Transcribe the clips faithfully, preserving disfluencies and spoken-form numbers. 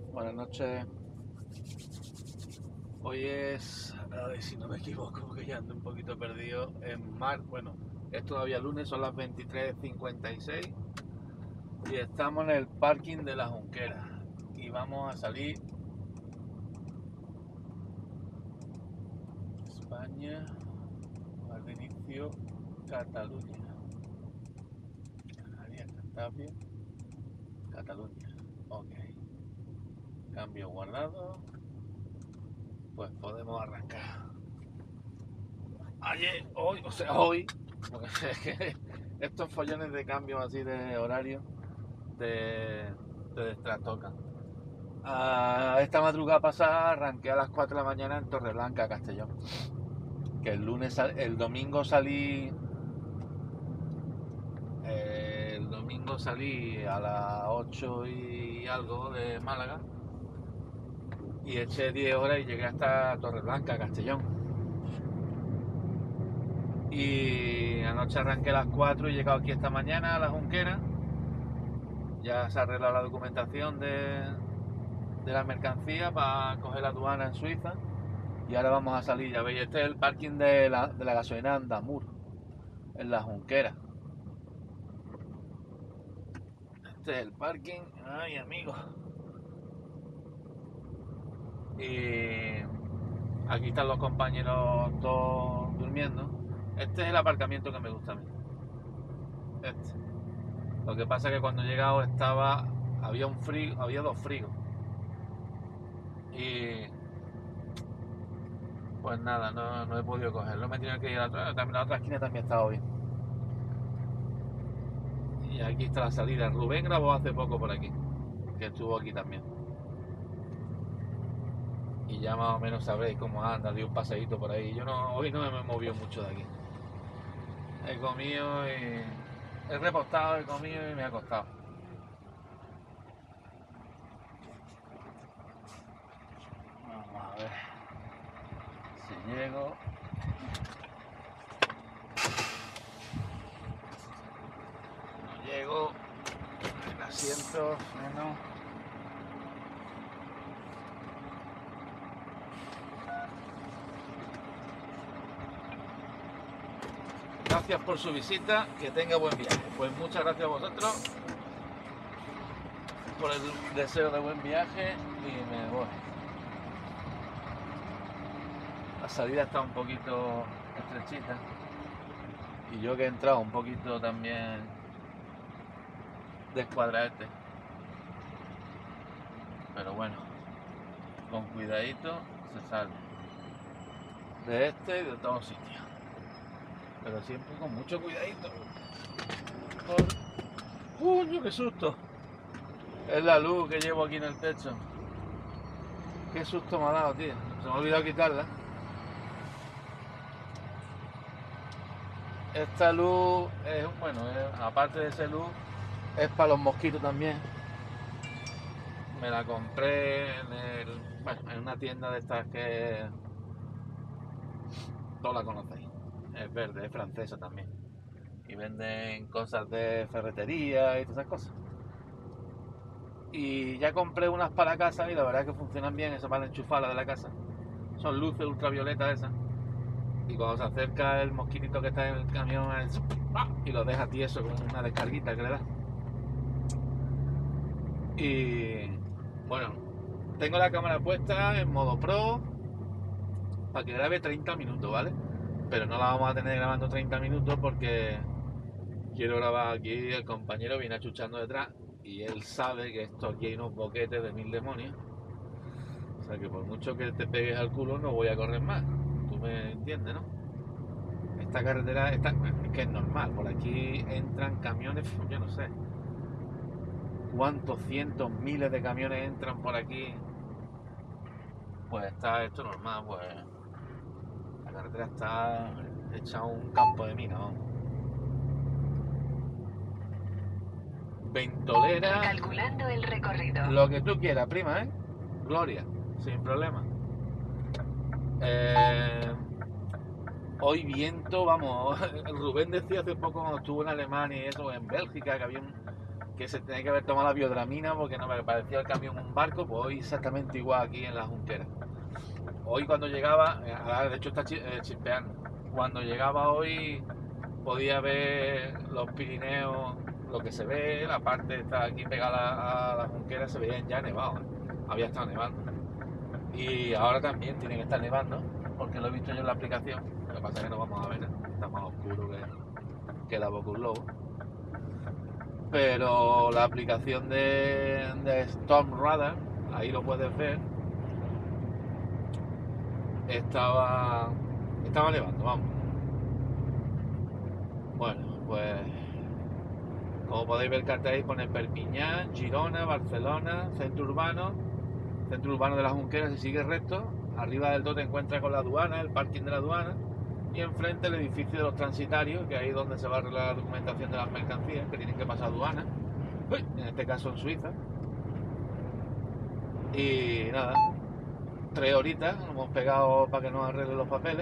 Buenas noches. Hoy es, a ver si no me equivoco, que ya ando un poquito perdido. En mar, bueno, es todavía lunes, son las veintitrés cincuenta y seis y estamos en el parking de la Junquera y vamos a salir. España, lugar de inicio, Cataluña. Canarias, Cantabria, Cataluña. Ok. Cambio guardado. Pues podemos arrancar. Ayer, hoy, o sea, hoy, porque es que estos follones de cambio así de horario te, te destrastocan. A esta madrugada pasada arranqué a las cuatro de la mañana en Torreblanca, Castellón. Que el lunes, el domingo salí. eh, El domingo salí a las ocho y algo de Málaga y eché diez horas y llegué hasta Torreblanca, Castellón. Y anoche arranqué a las cuatro y he llegado aquí esta mañana a la Junquera. Ya se arregla la documentación de, de la mercancía para coger la aduana en Suiza. Y ahora vamos a salir. Ya veis, este es el parking de la, de la gasolina Andamur, en la Junquera. Este es el parking. Ay, amigos. Y aquí están los compañeros todos durmiendo. Este es el aparcamiento que me gusta a mí. Este. Lo que pasa es que cuando he llegado estaba. Había un frío, había dos frigos. Y pues nada, no, no he podido cogerlo. Me he tenido que ir a la otra, también la otra esquina también estaba bien. Y aquí está la salida. Rubén grabó hace poco por aquí, que estuvo aquí también. Y ya más o menos sabréis cómo anda, di un paseíto por ahí. Yo no, hoy no me movió mucho de aquí. He comido y he repostado, he comido y me he acostado. Vamos a ver si llego. No llego. El asiento, freno. Gracias por su visita, que tenga buen viaje. Pues muchas gracias a vosotros por el deseo de buen viaje y me voy. La salida está un poquito estrechita y yo que he entrado un poquito también descuadradete, pero bueno, con cuidadito se sale de este y de todos sitios, pero siempre con mucho cuidadito. Por... ¡Uy, qué susto! Es la luz que llevo aquí en el techo. Qué susto me ha dado, tío. Se me ha olvidado quitarla. Esta luz es, bueno, es, aparte de esa luz, es para los mosquitos también. Me la compré en, el, bueno, en una tienda de estas que todos la conocéis. Es verde, es francesa también. Y venden cosas de ferretería y todas esas cosas. Y ya compré unas para casa y la verdad es que funcionan bien, esas para enchufarla de la casa. Son luces ultravioleta esas. Y cuando se acerca el mosquitito que está en el camión es, y lo deja tieso con una descarguita que le da. Y bueno, tengo la cámara puesta en modo pro para que grabe treinta minutos, ¿vale? Pero no la vamos a tener grabando treinta minutos porque quiero grabar aquí. El compañero viene achuchando detrás y él sabe que esto aquí hay unos boquetes de mil demonios. O sea que por mucho que te pegues al culo no voy a correr más. Tú me entiendes, ¿no? Esta carretera esta, es que es normal. Por aquí entran camiones, yo no sé cuántos cientos, miles de camiones entran por aquí. Pues está esto normal, pues la carretera está hecha un campo de minas, ¿no? Ventolera. Calculando el recorrido. Lo que tú quieras, prima, ¿eh? Gloria, sin problema. Eh, hoy viento, vamos. Rubén decía hace poco cuando estuvo en Alemania y eso, en Bélgica, que había un, que se tenía que haber tomado la biodramina porque no me parecía el camión un barco, pues hoy exactamente igual aquí en la Junquera. Hoy cuando llegaba, de hecho está chispeando, cuando llegaba hoy podía ver los Pirineos, lo que se ve, la parte está aquí pegada a la Junquera, se veían ya nevados, había estado nevando. Y ahora también tiene que estar nevando, porque lo he visto yo en la aplicación, lo que pasa es que no vamos a ver, está más oscuro que, que la boca un lobo. Pero la aplicación de, de Storm Radar, ahí lo puedes ver, estaba, estaba nevando, vamos. Bueno, pues como podéis ver el cartel ahí pone Perpiñán, Girona, Barcelona, centro urbano, centro urbano de la Junquera, si sigue recto, arriba del todo te encuentras con la aduana, el parking de la aduana, y enfrente el edificio de los transitarios, que ahí es donde se va a arreglar la documentación de las mercancías que tienen que pasar aduana, en este caso en Suiza. Y nada, tres horitas nos hemos pegado para que nos arreglen los papeles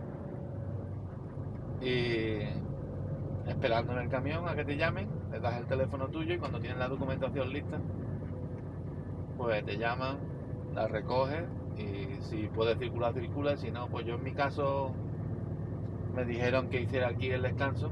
y esperando en el camión a que te llamen, le das el teléfono tuyo y cuando tienes la documentación lista pues te llaman, la recoges y si puedes circular, circula, si no, pues yo en mi caso me dijeron que hiciera aquí el descanso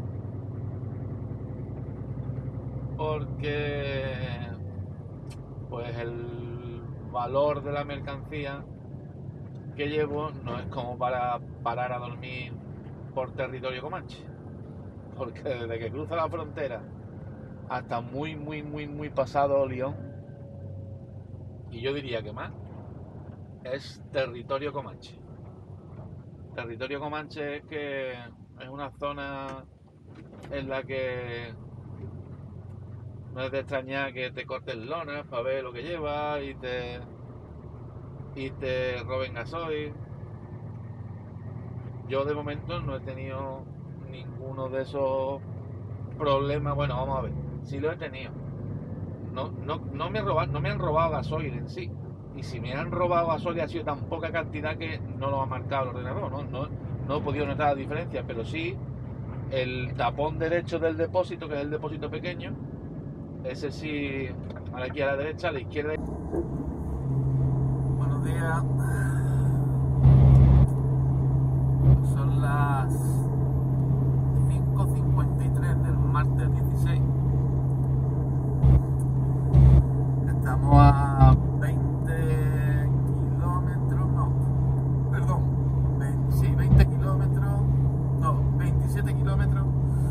porque pues el valor de la mercancía que llevo no es como para parar a dormir por territorio comanche, porque desde que cruza la frontera hasta muy muy muy muy pasado Lyon, y yo diría que más, es territorio comanche. Territorio comanche es que es una zona en la que no es de extrañar que te corten lonas para ver lo que llevas y te y te roben gasoil. Yo de momento no he tenido ninguno de esos problemas. Bueno, vamos a ver, sí lo he tenido. No, no, no, me, roban, no me han robado gasoil en sí. Y si me han robado gasoil ha sido tan poca cantidad que no lo ha marcado el ordenador. No, no, no he podido notar la diferencia, pero sí el tapón derecho del depósito, que es el depósito pequeño, ese sí, aquí a la derecha, a la izquierda. Buenos días. Son las cinco cincuenta y tres del martes dieciséis. Estamos a veinte kilómetros, no, perdón, veinte, sí, veinte kilómetros, no, veintisiete kilómetros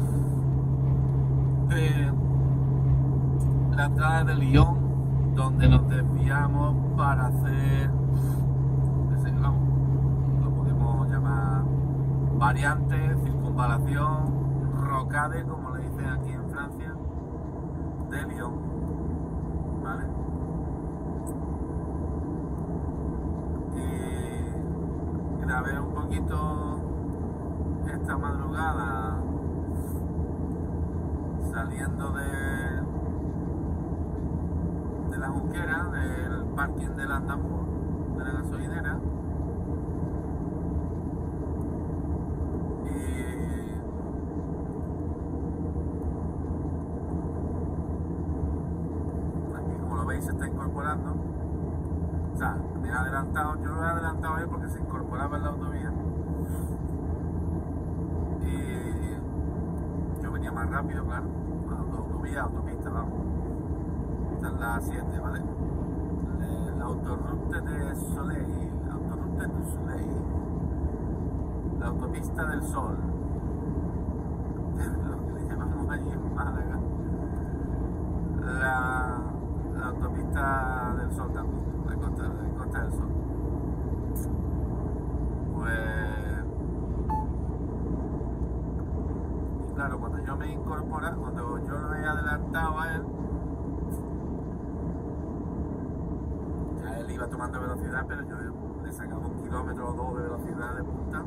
de la entrada de Lyon, donde nos desviamos para hacer, vamos, lo podemos llamar variante, circunvalación, rocade, como le dicen aquí en Francia, de Lyon, ¿vale? Y grabé un poquito esta madrugada saliendo de de la Junquera, del parking del Andamur, de la gasolinera, y aquí, como lo veis, se está incorporando. O sea, me ha adelantado, yo lo he adelantado ahí porque se incorporaba en la autovía y yo venía más rápido, claro, autovía, autopista, vamos. Esta es la siete, ¿vale? La autoroute de Soleil, la autoroute de Soleil, la autopista del sol, lo que le llamamos allí en Málaga, la, la autopista del sol también, la costa, la costa del sol. Pues, y claro, cuando yo me incorpora, cuando yo lo he adelantado a él, él iba tomando velocidad, pero yo le sacaba un kilómetro o dos de velocidad de punta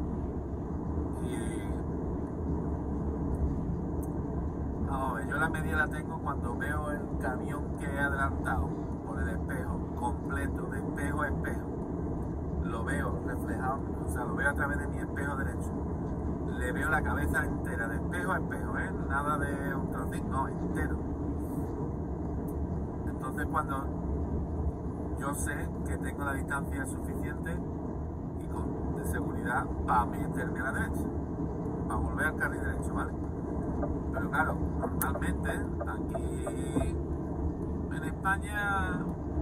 y vamos a ver, yo la medida la tengo cuando veo el camión que he adelantado por el espejo completo, de espejo a espejo, lo veo reflejado, o sea, lo veo a través de mi espejo derecho, le veo la cabeza entera de espejo a espejo, ¿eh? Nada de un trocito, no, entero. entonces cuando yo sé que tengo la distancia suficiente y con, de seguridad para meterme a la derecha, para volver al carril derecho, ¿vale? Pero claro, normalmente aquí en España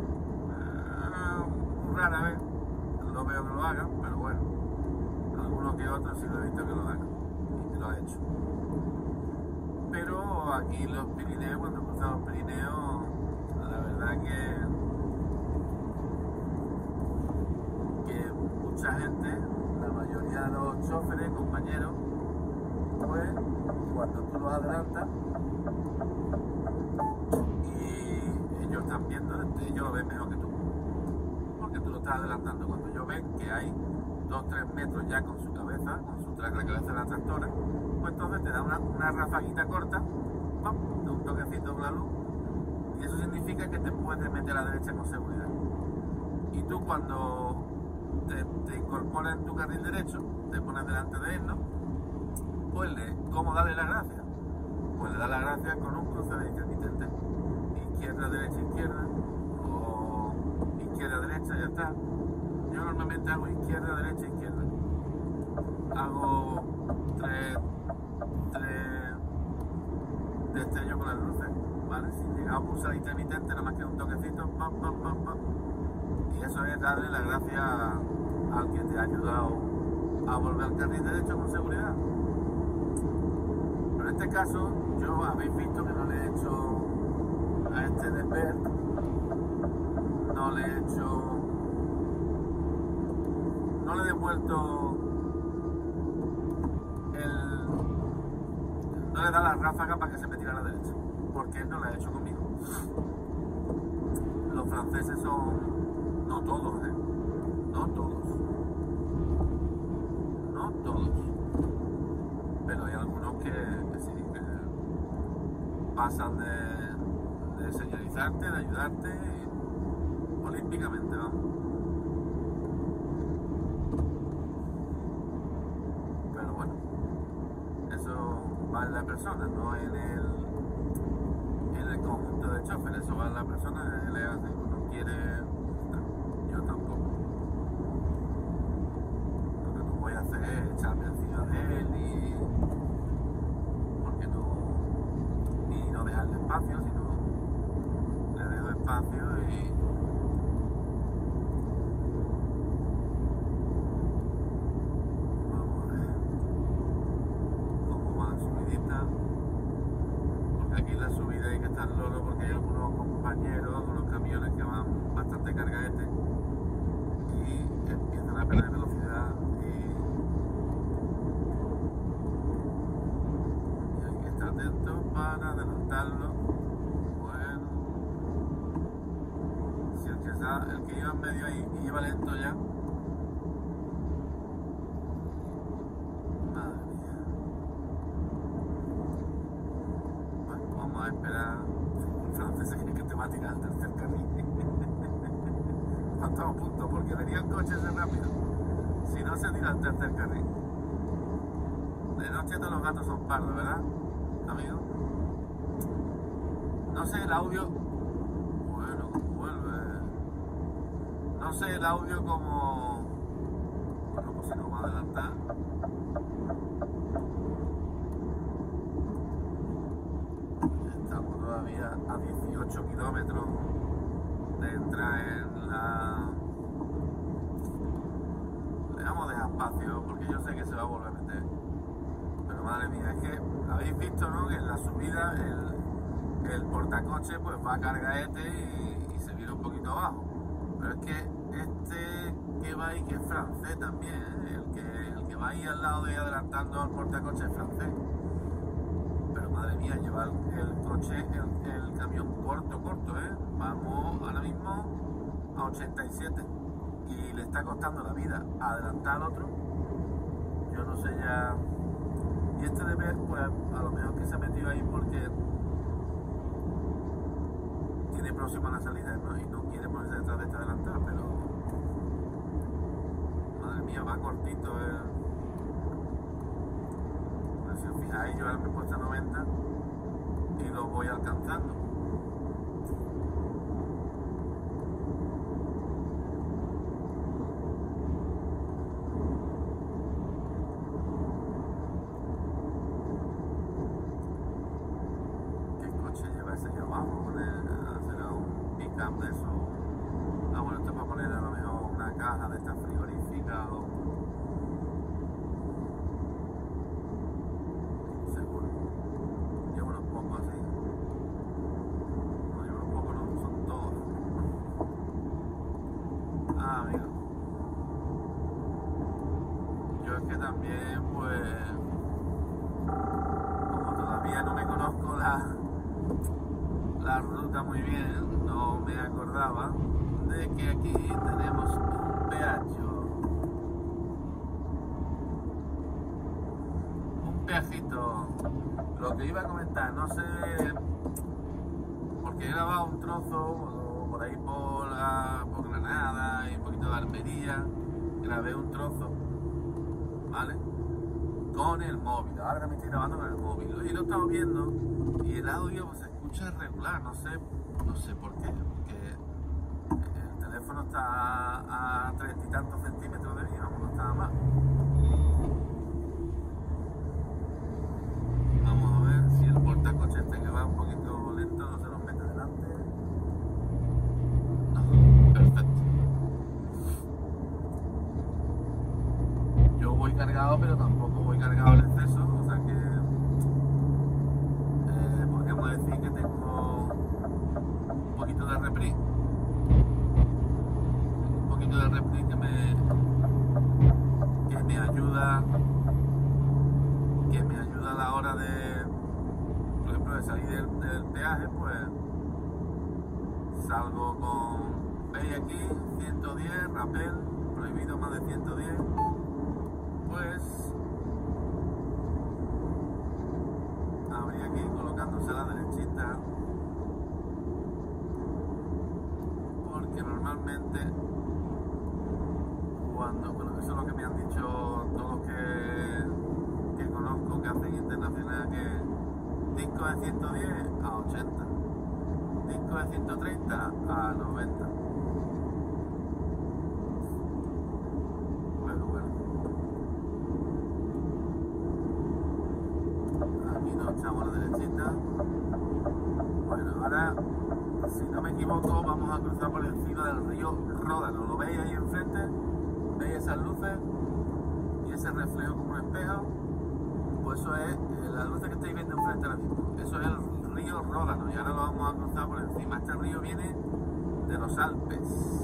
eh, muy rara vez lo veo que lo hagan, pero bueno, algunos que otros sí lo he visto que lo hagan y que lo ha hecho. Pero aquí los Pirineos, cuando cruzamos los Pirineos, la verdad que, que mucha gente, la mayoría de los choferes, compañeros, pues cuando tú los adelantas y ellos están viendo, ellos lo ven mejor que tú, porque tú lo estás adelantando. Cuando ellos ven que hay dos o tres metros ya con su cabeza, con su tra la cabeza de la tractora, pues entonces te da una, una rafaguita corta, ¡pum!, de un toquecito con la luz, y eso significa que te puedes meter a la derecha con seguridad. Y tú cuando te, te incorporas en tu carril derecho, te pones delante de él, ¿no? Pues le, ¿cómo darle las gracias? Pues le da las gracias con un cruce de intermitente, izquierda, derecha, izquierda, o izquierda, derecha, ya está. Yo normalmente hago izquierda, derecha, izquierda. Hago tres, tres destellos con las luces, ¿vale? Si llegamos a pulsar intermitente, nada más que un toquecito, pam, pam, pam, pam. Y eso es darle las gracias al que te ha ayudado a volver al carril derecho con seguridad. Pero en este caso, yo habéis visto que no le he hecho a este de Bert, no le he hecho, no le he devuelto el, no le da la ráfaga para que se me tire a la derecha, porque él no lo ha hecho conmigo. Los franceses son, no todos, ¿eh? No todos, no todos, pero hay algunos que, que sí, que pasan de, de señalizarte, de ayudarte, y, olímpicamente, vamos. Pero bueno, eso va en la persona, no en el, en el conjunto de choferes, eso va en la persona, él es así, no quiere, no, yo tampoco. Lo que no voy a hacer es echarme encima de él y porque no, y no dejarle espacio, sino le dejo espacio y vamos a ver cómo va la subidita, porque aquí en la subida hay que estar loro porque hay algunos compañeros, algunos camiones que van bastante cargadetes y empiezan a perder velocidad y, y hay que estar atentos para adelantarlo. Bueno, si el que, está, el que iba en medio ahí y iba lento ya, madre mía. Bueno, vamos a esperar. El francés es que te va a tirar al tercer carril. No estamos a punto, porque venía el coche ese rápido. Si no se tira al tercer carril. De noche todos los gatos son pardos, ¿verdad, amigo? No sé el audio. Bueno, como vuelve. No sé el audio como. Bueno, pues si no va a adelantar. Estamos todavía a dieciocho kilómetros de entrar en la. Le vamos a dejar espacio porque yo sé que se va a volver a meter. Pero madre mía, es que habéis visto, ¿no?, que en la subida el, el portacoche pues va a cargaete y, y se viene un poquito abajo. Pero es que este que va ahí, que es francés también, ¿eh? el, que, el que va ahí al lado de adelantando al portacoche es francés. Pero madre mía, lleva el, el coche, el, el camión corto, corto, ¿eh? Vamos ahora mismo a ochenta y siete y le está costando la vida adelantar al otro. Yo no sé ya. Y este de ver, pues a lo mejor que se ha metido ahí porque tiene próxima la salida, ¿no?, y no quiere ponerse detrás de esta adelantada, pero madre mía, va cortito, ¿eh? Pues si os fijáis, yo ahora me he puesto a noventa y lo voy alcanzando. cam de eso. Ah, bueno, esto es para poner a lo mejor una caja de estas frigoríficas o... seguro. Llevo unos pocos así. No, llevo unos pocos, no, son todos. Ah, amigo. Yo es que también, pues... como todavía no me conozco la... la ruta muy bien, no me acordaba de que aquí tenemos un peaje, un peajito. Lo que iba a comentar, no sé, porque he grabado un trozo por ahí por, la, por Granada y un poquito de Almería, grabé un trozo, ¿vale? Con el móvil, ahora me estoy grabando con el móvil y lo he estado viendo y el audio pues, se escucha regular, no sé, no sé por qué, porque el teléfono está a treinta y tantos centímetros de mí, vamos, no está más. Vamos a ver si el portacoche este que va un poquito lento no se nos mete delante. No, perfecto. Yo voy cargado, pero tampoco voy cargado al exceso, o sea que eh, podríamos decir que tengo un poquito de reprise. Un poquito de reprise que me, que me ayuda, que me ayuda a la hora de, por ejemplo, de salir del, del peaje, pues salgo con, veis aquí, ciento diez, rappel, prohibido más de ciento diez. Pues habría que ir colocándose a la derechita, porque normalmente cuando, bueno, eso es lo que me han dicho todos los que, que conozco que hacen internacional, que disco de ciento diez a ochenta, disco de ciento treinta a noventa. Echamos a la derechita. Bueno, ahora, si no me equivoco, vamos a cruzar por encima del río Ródano. ¿Lo veis ahí enfrente? ¿Veis esas luces? Y ese reflejo como un espejo. Pues eso es, eh, las luces que estáis viendo enfrente ahora mismo. Eso es el río Ródano y ahora lo vamos a cruzar por encima. Este río viene de los Alpes.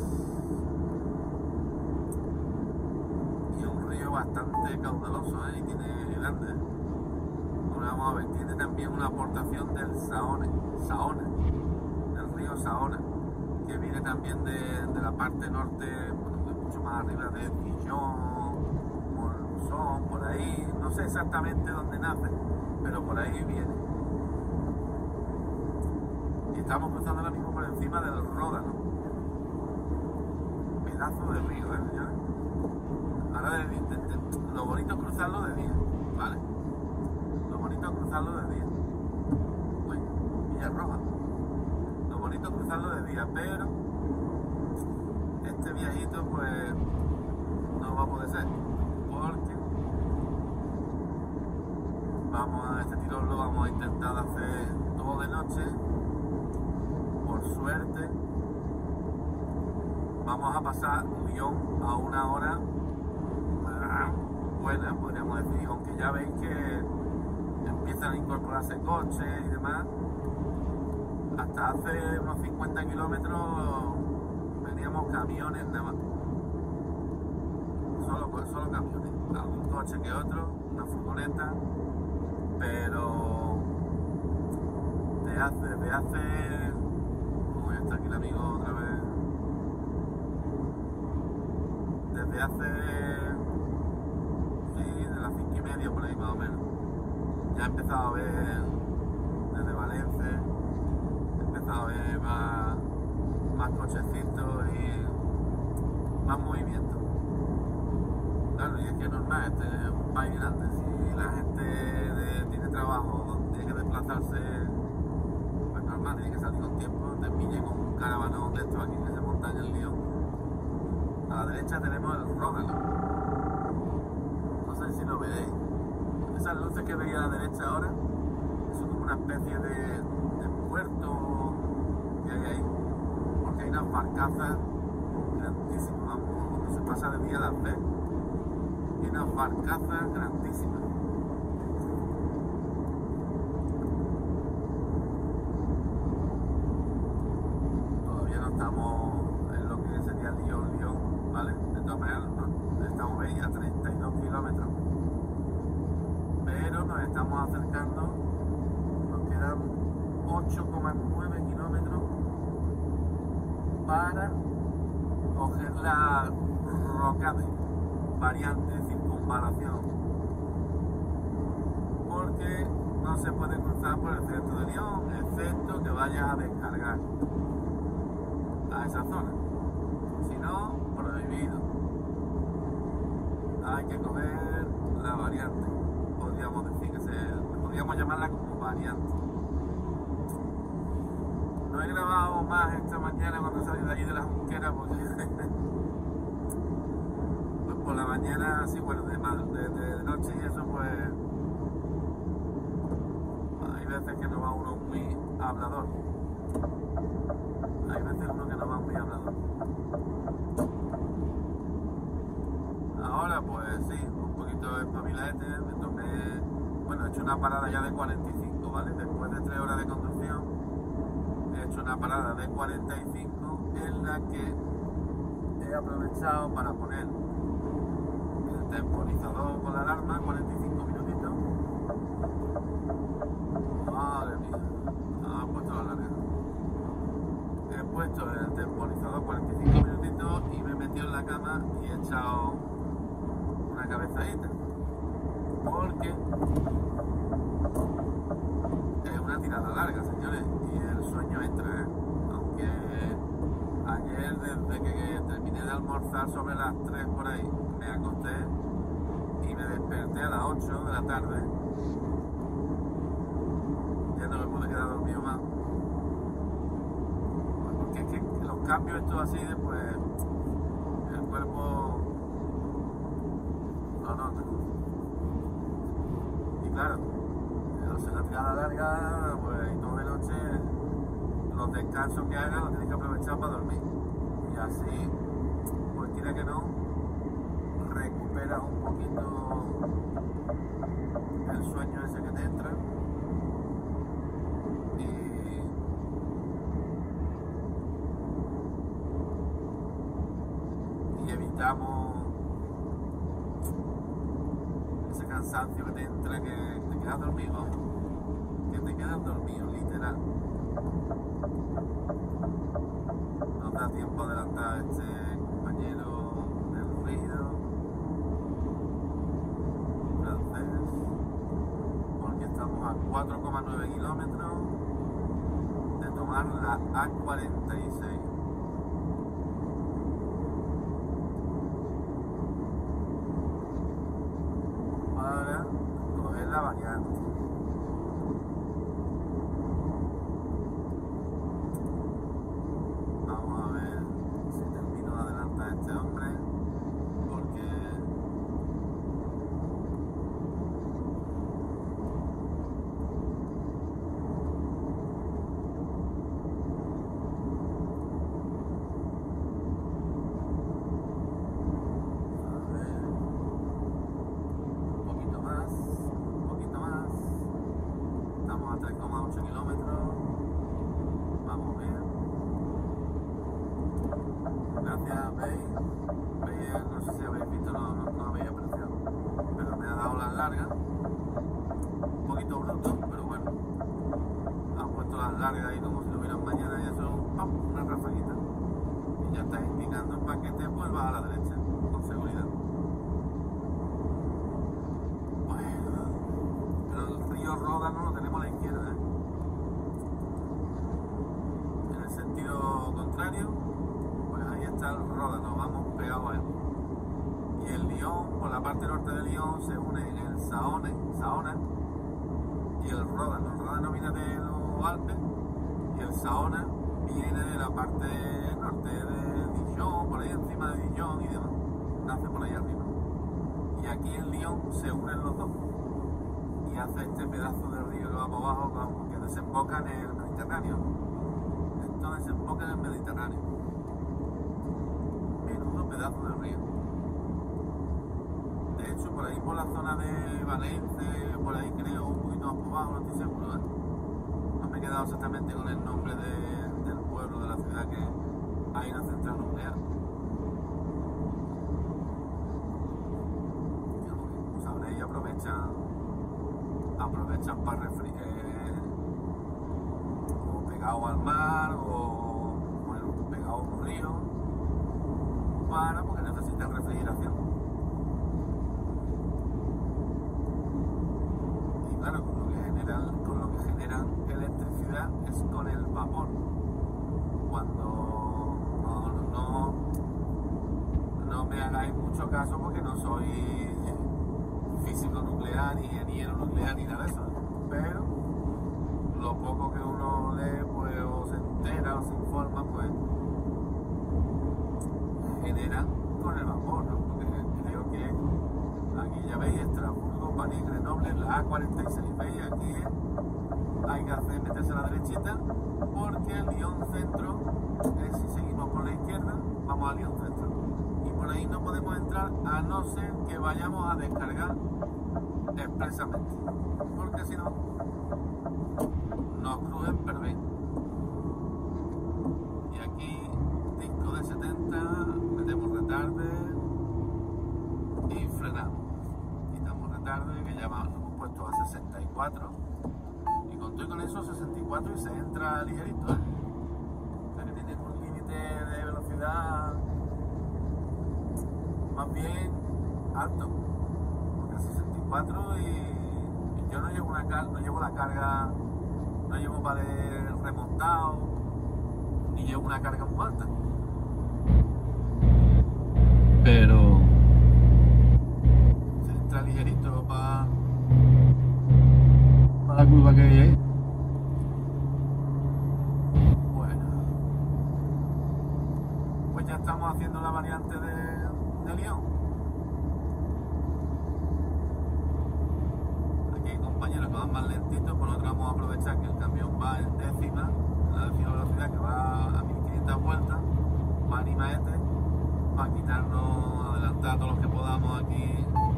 Y es un río bastante caudaloso, ¿eh? Y tiene grande, ¿eh? Vamos a ver, tiene también una aportación del Saone, Saona, del río Saona, que viene también de, de la parte norte, bueno, de mucho más arriba de Dijon, Monzón, por ahí, no sé exactamente dónde nace, pero por ahí viene. Y estamos cruzando ahora mismo por encima del Ródano, pedazo de río, ¿eh, señores? Ahora de, de, de, lo bonito es cruzarlo de día, ¿vale? Bonito cruzarlo de día. Uy, Villa Roja. Lo bonito cruzarlo de día, pero este viajito pues no va a poder ser, porque vamos a este tirón lo vamos a intentar hacer todo de noche. Por suerte vamos a pasar Lyon a una hora buena, podríamos decir, aunque ya veis que empiezan a incorporarse coches y demás. Hasta hace unos cincuenta kilómetros veníamos camiones nada más, solo, pues, solo camiones, algún coche que otro, una furgoneta, pero de hace, de hace, como ya está aquí el amigo otra vez, desde hace, sí, de las cinco y media por ahí más o menos. Ya he empezado a ver desde Valencia, he empezado a ver más, más cochecitos y más movimiento. Claro, y es que es normal, este es un país grande, si la gente de, tiene trabajo donde tiene que desplazarse, pues normal, tiene que salir con tiempo, te pille con un caravanón de estos aquí que se monta en el lío. A la derecha tenemos el Ródano, no sé si lo veréis. Esas luces que veis a la derecha ahora son como una especie de, de puerto que hay ahí, por unas barcazas grandísimas, vamos, cuando se pasa de día las ves, y unas barcazas grandísimas. Todavía no estamos en lo que sería Lyon, Lyon, ¿vale? De todas maneras, no, estamos ahí a treinta y dos kilómetros, pero nos estamos acercando, nos quedan ocho coma nueve kilómetros para coger la Rocade, variante circunvalación, porque no se puede cruzar por el centro de Lyon, excepto que vayas a descargar a esa zona, si no, prohibido. Hay que coger la variante, podríamos decir que se, podríamos llamarla como variante. No he grabado más esta mañana cuando salí de allí de la Junquera porque pues por la mañana, sí, bueno, de, de, de noche y eso, pues hay veces que no va uno muy hablador. Hay veces uno que no va muy hablador. Ahora pues sí, un poquito de espabilete, me tomé, bueno, he hecho una parada ya de cuarenta y cinco, ¿vale? Después de tres horas de conducción, he hecho una parada de cuarenta y cinco en la que he aprovechado para poner el temporizador con la alarma, cuarenta y cinco minutitos. Madre mía, ha puesto la larga. He puesto el temporizador cuarenta y cinco minutitos y me he metido en la cama y he echado una cabezadita, porque es una tirada larga, señores, y el sueño entra, ¿eh? Aunque ayer, desde que terminé de almorzar sobre las tres por ahí, me acosté y me desperté a las ocho de la tarde, ya no me pude quedar dormido más, pues porque es que los cambios estos así, después el cuerpo lo nota. Y claro, al ser la tirada larga, pues y todo de noche, los descansos que hagas los tienes que aprovechar para dormir. Y así, pues quiera que no, recuperas un poquito el sueño ese que te entra. Y, y evitamos ese cansancio que te entra, que te quedas dormido, que te quedas dormido, literal. No te da tiempo a adelantar a este compañero del río francés, porque estamos a cuatro coma nueve kilómetros de tomar la A cuarenta y seis. Para coger la variante. Vamos a ver si termino de adelantar a este hombre, porque tres coma ocho kilómetros, vamos bien, gracias, veis, veis, no sé si habéis visto, no, no, no habéis apreciado, pero me ha dado las largas, un poquito bruto, pero bueno, han puesto las largas ahí como si lo hubieran mañana y eso, ¡pam!, una rafaguita, y ya está indicando para que te vuelvas a la derecha, con seguridad. Ródano lo tenemos a la izquierda, ¿eh? En el sentido contrario, pues ahí está el Ródano, vamos pegados a él. Y el Lyon, por la parte norte de Lyon, se une en el Saone, Saona y el Ródano. El Ródano viene de los Alpes y el Saona viene de la parte norte de Dijon, por ahí encima de Dijon y demás. Nace por ahí arriba. Y aquí en Lyon se unen los dos. Y hace este pedazo de río que va por abajo, que desemboca en el Mediterráneo. Esto desemboca en el Mediterráneo. Mediterráneo. Menudo pedazo de río. De hecho, por ahí por la zona de Valencia, por ahí creo, un poquito más por abajo, no estoy seguro, ¿eh? No me he quedado exactamente con el nombre de, del pueblo, de la ciudad que hay una central nuclear. Como sabréis, aprovechan, aprovechan para refri eh, o pegado al mar o bueno, pegado a un río, para porque necesitan refrigeración. Claro, con lo que generan, con lo que generan electricidad es con el vapor. Cuando no, no, no me hagáis mucho caso porque no soy físico nuclear, ni ingeniero nuclear, ni nada de eso. Pero lo poco que uno lee, pues, o se entera o se informa, pues generan con el vapor, ¿no? Porque creo que aquí ya veis, Estrasburgo, París, Grenoble, la A cuarenta y seis, ¿veis? Aquí hay que hacer, meterse a la derechita, porque el Lyon Centro, eh, si seguimos por la izquierda, vamos al Lyon Centro. Y por ahí no podemos entrar a no ser que vayamos a descargar expresamente, porque si no, nos crujen perven. Y aquí, disco de setenta, metemos retarde y frenamos. Quitamos retarde, que ya vamos, hemos puesto a sesenta y cuatro, y con todo y con eso sesenta y cuatro y se entra ligerito, ¿eh? O sea que tiene un límite de velocidad más bien alto, porque a sesenta y cuatro y, y yo no llevo una carga, no llevo la carga, no llevo vale remontado, ni llevo una carga muy alta, pero se entra ligerito para para la curva que hay ahí. Bueno, pues ya estamos haciendo la variante de, de Lyon. Aquí hay compañeros que van más lentitos, por otro vamos a aprovechar que el camión va en décima, la décima velocidad, que va a mil quinientas vueltas, más y maete, para quitarnos, adelantar todos los que podamos aquí.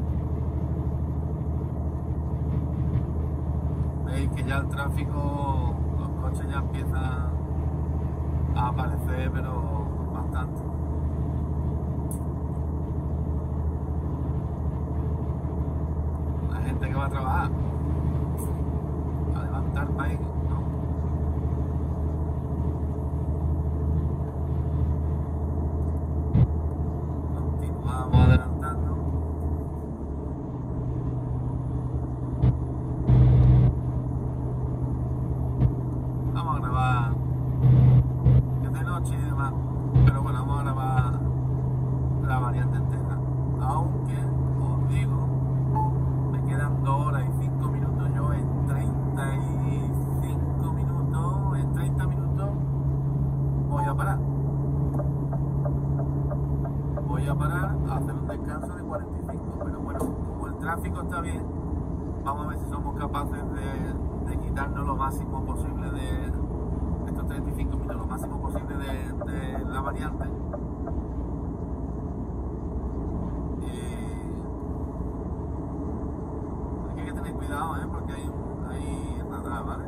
Veis que ya el tráfico, los coches ya empiezan a aparecer, pero bastante. La gente que va a trabajar, a levantar país, ¿no? Continuamos adelantando. Vamos a grabar, que es de noche y demás, pero bueno, vamos a grabar la variante entera. Aunque, os digo, me quedan dos horas y cinco minutos, yo en treinta y cinco minutos, en treinta minutos voy a parar. Voy a parar a hacer un descanso de cuarenta y cinco, pero bueno, como el tráfico está bien, vamos a ver si somos capaces de, de quitarnos lo máximo posible de estos treinta y cinco minutos, lo máximo posible de, de la variante. Y hay que tener cuidado, ¿eh? Porque hay, hay radar, ¿vale?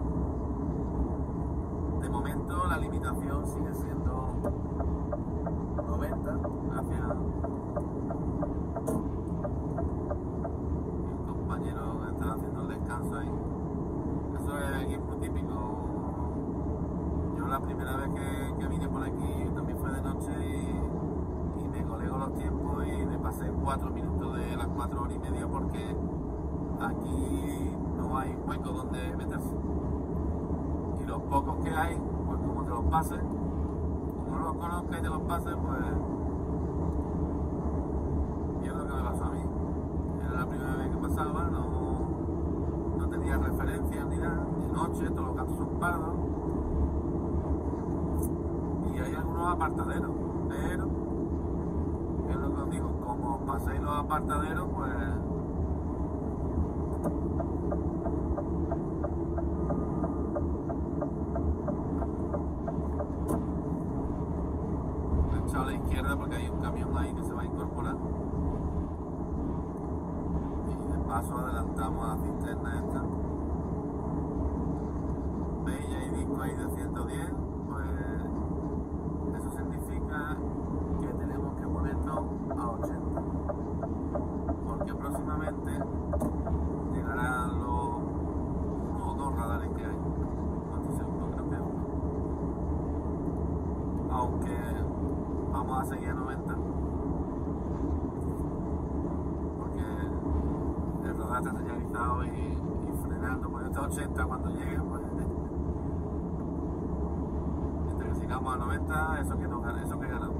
De momento la limitación sigue siendo noventa, gracias el compañero que está haciendo el descanso ahí. Eso es aquí muy típico. Yo la primera vez que, que vine por aquí también fue de noche y, y me colego los tiempos y me pasé cuatro minutos de las cuatro horas y media porque aquí no hay hueco donde meterse. Y los pocos que hay, pues como te los pases, como no los conozcas y te los pases, pues y es lo que me pasó a mí. Era la primera vez que pasaba, no, no tenía referencias ni nada, de noche, todos los gatos son pardos y hay algunos apartaderos, pero es lo que os digo, como paséis los apartaderos, pues echado a la izquierda porque hay un camión ahí que se va a incorporar. Y de paso adelantamos a la cisterna esta. ¿Veis? Hay disco ahí de ciento diez, pues eso significa que tenemos que ponernos a ochenta. Porque próximamente llegarán los uno o dos radares que hay. No estoy seguro, creo que uno. Aunque vamos a seguir a noventa. Porque el radar está señalizado y, y frenando por estos ochenta cuando llegue, pues mientras que sigamos a noventa, eso que, nos, eso que ganamos.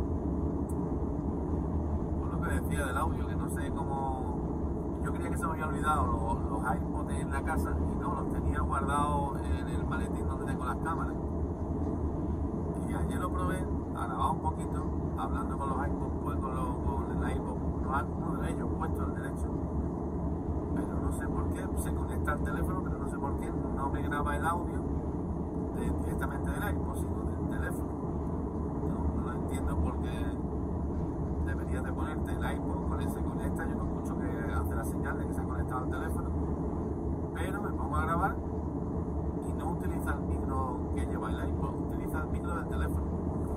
Por lo que decía del audio, que no sé cómo. Yo creía que se me había olvidado los, los iPods en la casa y no, los tenía guardados en el maletín donde tengo las cámaras. Y ayer lo probé, grababa un poquito, hablando con los iPods, pues con, los, con el iPod, uno de ellos puesto al derecho. Pero no sé por qué, se conecta al teléfono, pero no sé por qué no me graba el audio de, directamente del iPod, sino del teléfono. No, no lo entiendo porque deberías de ponerte el iPod, con él se conecta, yo no escucho que hace la señal de que se ha conectado al teléfono, pero me pongo a grabar y no utiliza el micro que lleva el iPod, utiliza el micro del teléfono.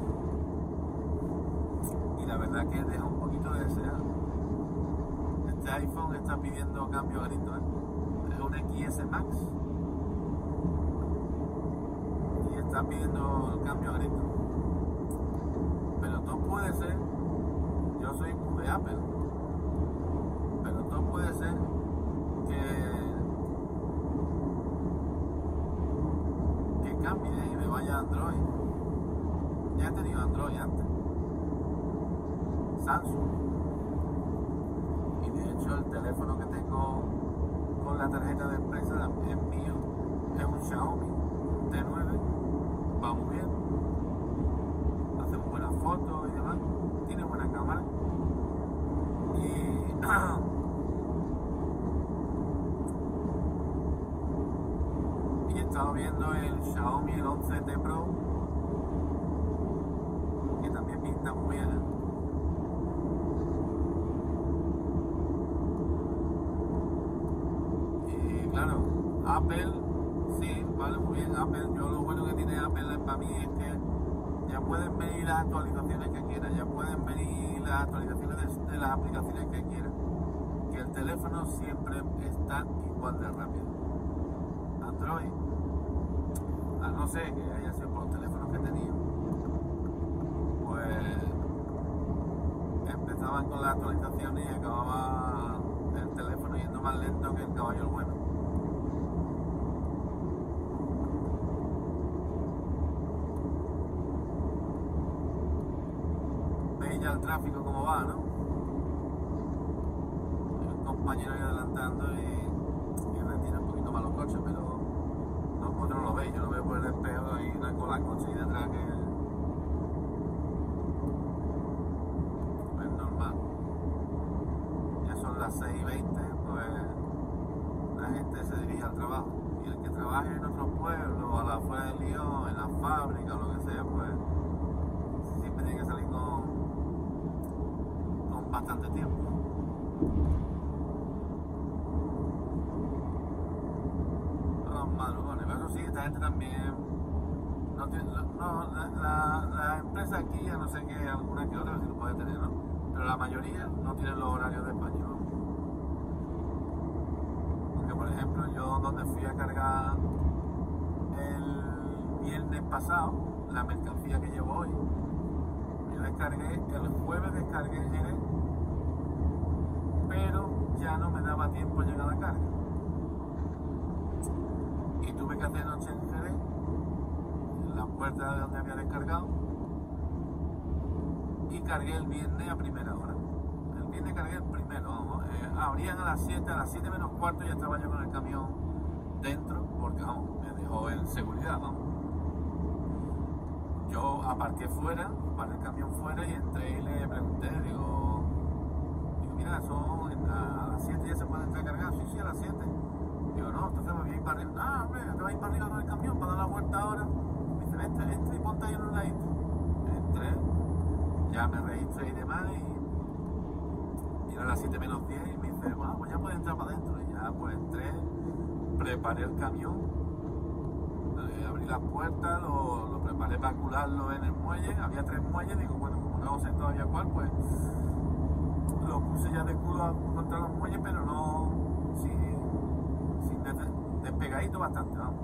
Y la verdad que deja un poquito de desear. Este iPhone está pidiendo cambio a grito, ¿eh? Es un X S Max y está pidiendo el cambio a grito. Pero todo puede ser, yo soy muy de Apple, pero todo puede ser que, que cambie y me vaya a Android. Ya he tenido Android antes, Samsung, y de hecho el teléfono que tengo con la tarjeta de empresa es mío, es un Xiaomi T nueve, va muy bien, hace muy buenas fotos y demás, tiene buena cámara y y he estado viendo el Xiaomi el once T Pro, que también pinta muy bien, ¿eh? Y claro, Apple, sí, vale muy bien. Apple, yo lo bueno que tiene Apple para mí es que ya pueden venir las actualizaciones que quieran, ya pueden venir las actualizaciones de, de las aplicaciones que quieran, que el teléfono siempre está igual de rápido. Android, a no ser que haya sido por los teléfonos que he tenido, pues empezaban con las actualizaciones y acababa el teléfono yendo más lento que el caballo el bueno. Veis ya el tráfico como va, ¿no? Hay un compañero ahí adelantando y, y retira un poquito más los coches, pero no, vosotros no lo veis, yo lo veo por el espejo y una cola de coche ahí detrás que es normal. Ya son las seis y veinte, pues la gente se dirige al trabajo. Y el que trabaje en otros pueblos, a la afuera del Lyon, en la fábrica o lo que sea, pues siempre tiene que salir con, con bastante tiempo. Los madrugones, pero eso sí, esta gente también no tiene, no, la, la, la empresa aquí, ya no sé qué, alguna que otra, si lo puede tener, ¿no? Pero la mayoría no tienen los horarios de España, ¿no? Porque por ejemplo yo donde fui a cargar el viernes pasado la mercancía que llevo hoy, yo descargué, el jueves descargué en Jerez, pero ya no me daba tiempo a llegar a la carga y tuve que hacer noche en Jerez, en la puerta de donde había descargado, y cargué el viernes a primera hora. El viernes cargué el primero, vamos, eh, abrían a las siete, a las siete menos cuarto ya estaba yo con el camión dentro, porque vamos, me dejó en seguridad, vamos. Yo aparqué fuera, paré el camión fuera y entré y le pregunté, digo, digo mira, son a las siete ya se puede entrar a cargar, sí, sí, a las siete. Digo, no, entonces me voy a ir para arriba, ah, hombre, te vas a ir para arriba con el camión para dar la vuelta ahora. Me dice, vente, vente y ponte ahí en un ladito. Entré, ya me registré y demás, y, y eran las siete menos diez, y me dice, bueno, pues ya puedes entrar para adentro. Y ya pues entré, preparé el camión, eh, abrí las puertas, lo, lo preparé para cularlo en el muelle. Había tres muelles, digo, bueno, como no sé todavía cuál, pues lo puse ya de culo contra los muelles, pero no sin, sin des- despegadito bastante, vamos.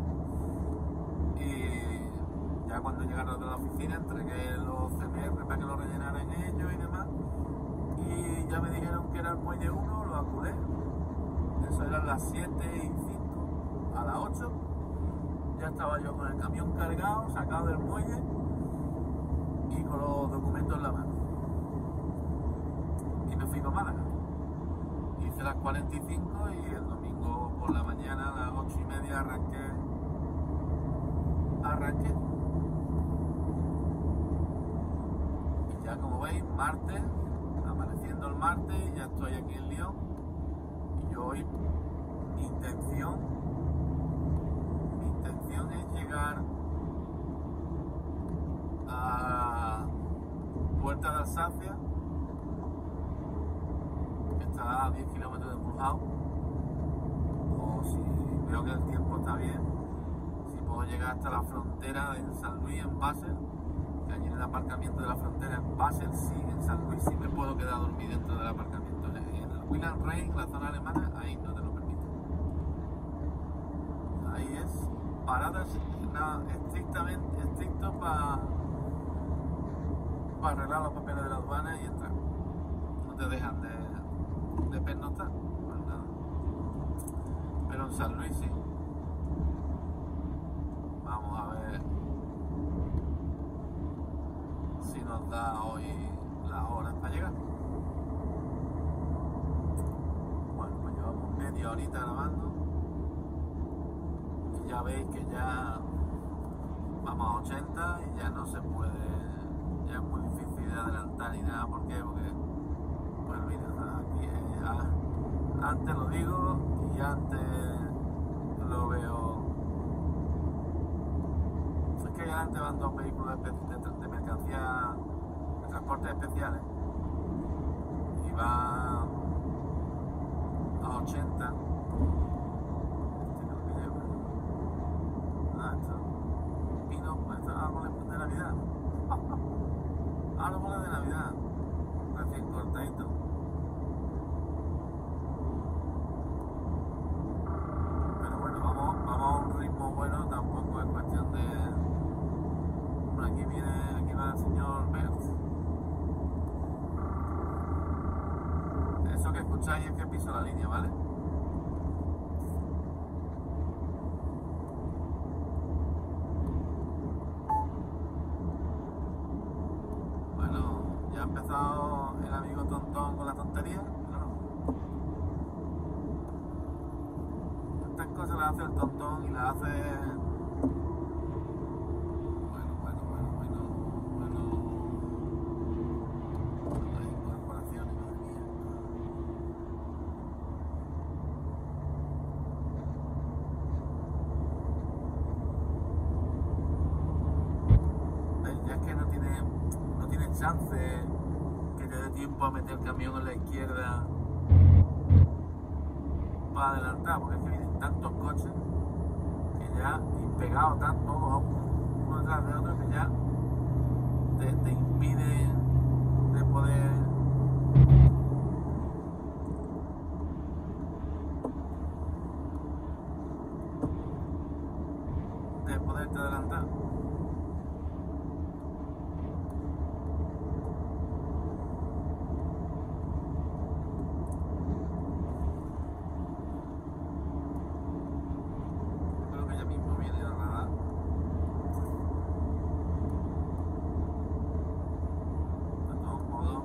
Y ya cuando llegaron de la oficina entregué los C M R para que lo rellenaran ellos y demás, y ya me dijeron que era el muelle uno, lo aculé. Eso eran las siete y cinco. A las ocho ya estaba yo con el camión cargado, sacado del muelle y con los documentos en la mano. Y me fui para Málaga. Hice las cuarenta y cinco y el domingo por la mañana a las ocho y media arranqué. Arranqué. Y ya como veis, martes, amaneciendo el martes, y ya estoy aquí en Lyon. Y yo hoy, mi intención, mi intención es llegar a Puerta de Alsacia, que está a diez kilómetros de Mulhouse, o si veo que el tiempo está bien, si puedo llegar hasta la frontera en San Luis, en Basel, que allí en el aparcamiento de la frontera en Basel, sí, en San Luis sí me puedo quedar a dormir dentro del aparcamiento. En el Will and Rain, la zona alemana, ahí no te lo permite. Ahí es paradas nada, estrictamente estricto para para arreglar los papeles de la aduana y entrar. No te dejan de, de pernoctar, pues nada. Pero en San Luis sí. Vamos a ver si nos da hoy las horas para llegar. Bueno, pues llevamos media horita grabando y ya veis que ya vamos a ochenta y ya no se puede, ya es muy difícil de adelantar ni nada. ¿Por qué? Porque, pues mira, aquí ya, antes lo digo y antes lo veo. Es que ya antes van dos vehículos de, de, de mercancía, de transportes especiales, y va a ochenta. Este creo que lleva. Ah, esto. Pino, estos árboles de Navidad. Árboles de Navidad. Recién cortadito. Pero bueno, vamos, vamos a un ritmo bueno, tampoco es cuestión de. Bueno, aquí viene, aquí va el señor Merz. Eso que escucháis es que piso la línea, ¿vale? Bueno, ya ha empezado el amigo tontón con la tontería, pero no. Estas cosas las hace el tontón y las hace. Bueno, bueno, bueno, bueno, bueno. Las incorporaciones, madre mía. ¿Veis? Ya es que no tiene, no tiene chance que te dé tiempo a meter el camión en la izquierda para adelantar, porque es que vienen tantos coches que ya, y pegados tan todos uno detrás de otro, que ya te, te impiden de poder de poderte adelantar. Creo que ya mismo viene el radar. De todos modos,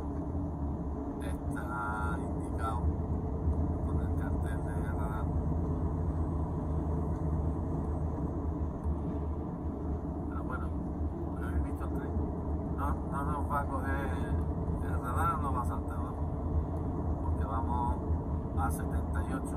está indicado con el cartel de radar. Pero bueno, como habéis visto el tren, no, no nos va a coger, el radar no nos va a saltar, ¿no? Porque vamos a setenta y ocho.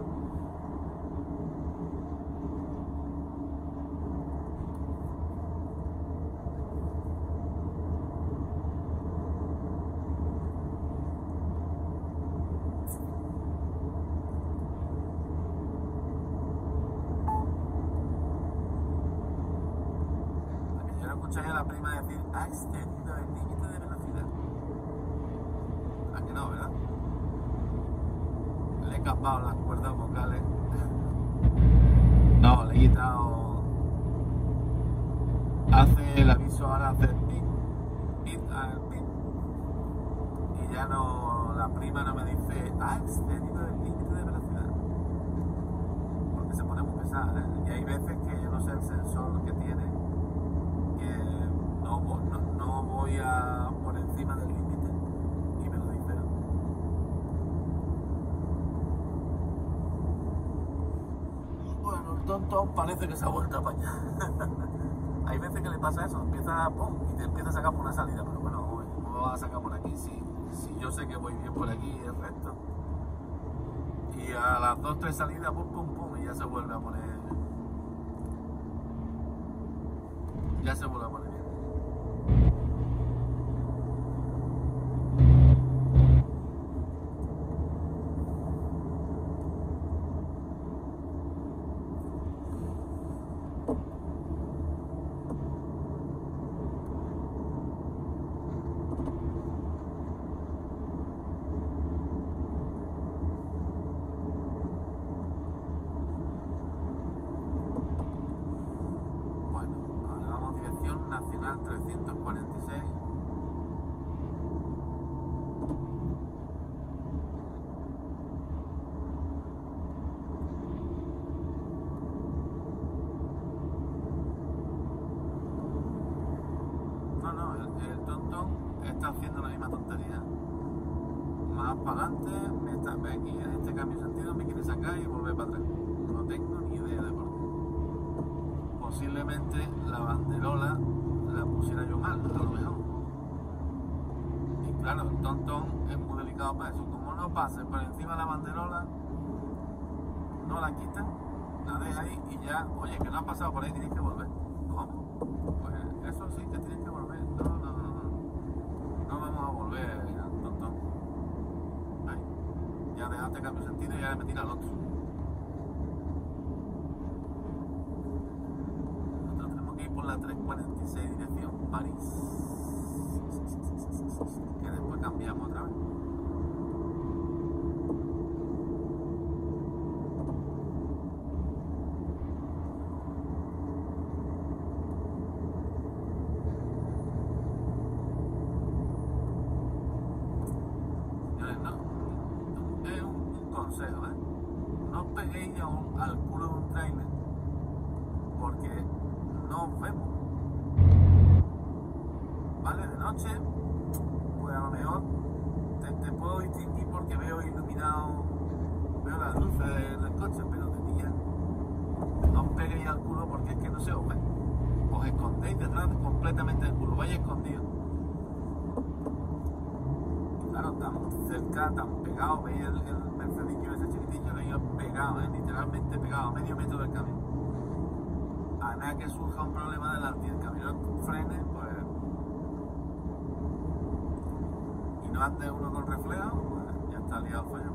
la prima decir, ha excedido el límite de velocidad. ¿A que no, verdad? Le he capado las cuerdas vocales. No, le he quitado. Hace el aviso, ahora hace el pin, pin al pin. Y ya no, la prima no me dice, ha excedido el límite de velocidad. Porque se pone muy pesada, ¿eh? Y hay veces que yo no sé el sensor que tiene, que no, no, no voy a por encima del límite y me lo dice. Bueno, el tonto parece que se ha vuelto a apañar. Hay veces que le pasa eso, empieza pum, y te empieza a sacar por una salida, pero bueno, ¿cómo me vas a sacar por aquí si, si yo sé que voy bien por aquí el resto? Y a las dos, tres salidas, pum, pum, pum, y ya se vuelve a poner. Ya se vuelve a poner bien. Nacional trescientos cuarenta y seis. No, no, el, el tonto está haciendo la misma tontería. Más para adelante, me está, aquí en este cambio de sentido me quiere sacar y volver para atrás. No tengo ni idea de por qué. Posiblemente la banderola la pusiera yo mal, a lo mejor. Y claro, el tontón es muy delicado para eso. Como no pase por encima de la banderola, no la quita, la deja ahí y ya, oye, que no has pasado por ahí, tienes que volver. ¿Cómo? Pues eso sí que tienes que volver. No, no, no, no. No vamos a volver, tontón. Ahí. Ya dejaste cambio de sentido y ya le metí al otro. Por la trescientos cuarenta y seis dirección París, que después cambiamos otra vez. Señores, no, es un, un consejo, ¿eh? No os peguéis a un, al culo de un trailer, porque nos vemos. Vale, de noche, pues a lo mejor te, te puedo distinguir porque veo iluminado, veo las luces del coche, pero de día no os peguéis al culo porque es que no se os ve. Os escondéis detrás completamente del culo, vais escondidos. Claro, tan cerca, tan pegado, veis el, el Mercedillo ese chiquitillo, lo iba pegado, ¿eh? Literalmente pegado, a medio metro del camión. A nada que surja un problema delante y el camión frene, pues, y no ande uno con reflejo, pues ya está liado el follón.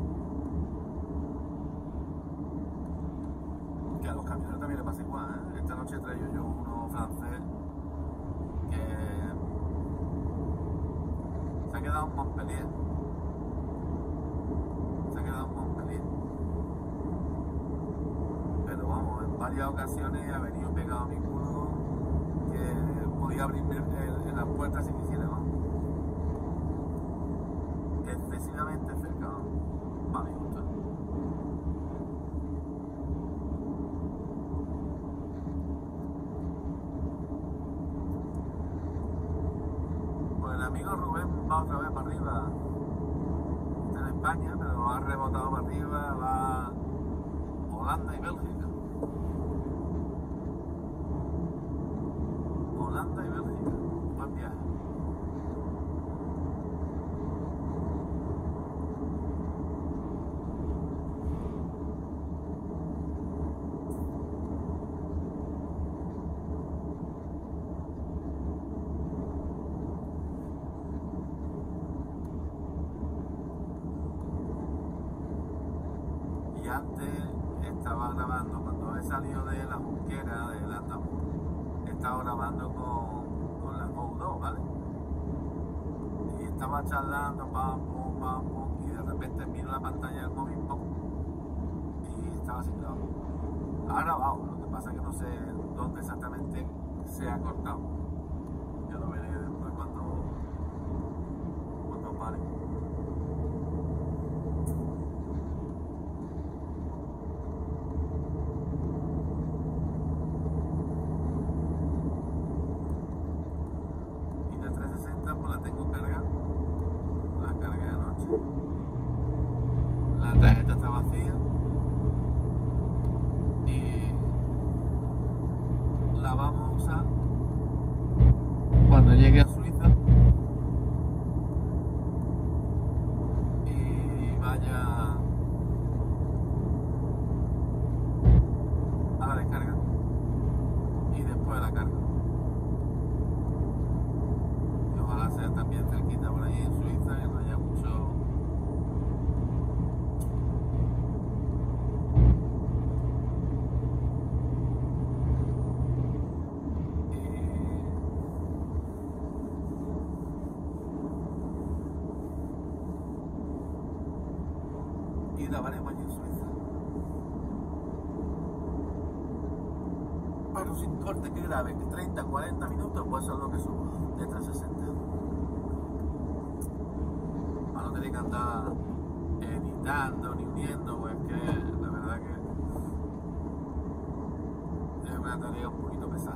Que a los camioneros también le pasa igual, ¿eh? Esta noche he traído yo uno francés que se ha quedado en Montpellier. Se ha quedado en Montpellier. Pero vamos, en varias ocasiones ha venido pegado a mi culo que podía abrirme en, en las puertas si quisiera, ¿no? Excesivamente cerca, ¿no? Para mi gusto. Pues el amigo Rubén va otra vez para arriba. Está en España, pero ha rebotado para arriba, va a Holanda y Bélgica. Holanda y Bélgica, buen viaje. Y antes estaba grabando, cuando he salido de la Junquera, de Landamur, estaba grabando con estaba charlando, pam, pum, pam, pum, y de repente miro la pantalla del móvil, pum, y estaba sin grabado. Ha grabado, lo que pasa es que no sé dónde exactamente se ha cortado. Ya lo veré después cuando, cuando pare. Y la trescientos sesenta pues la tengo cargada. La cargué anoche. La tarjeta está vacía. Y la vamos a usar cuando llegue a Suiza y vaya a la descarga y después a la carga. Y ojalá sea también cerquita por ahí en Suiza, que no haya mucho. Y grabaremos allí en Suiza, pero sin corte, que grabe treinta cuarenta minutos, pues eso es lo que subo de trescientos sesenta, para no tener que andar editando ni uniendo, pues que la verdad que es una tarea un poquito pesada.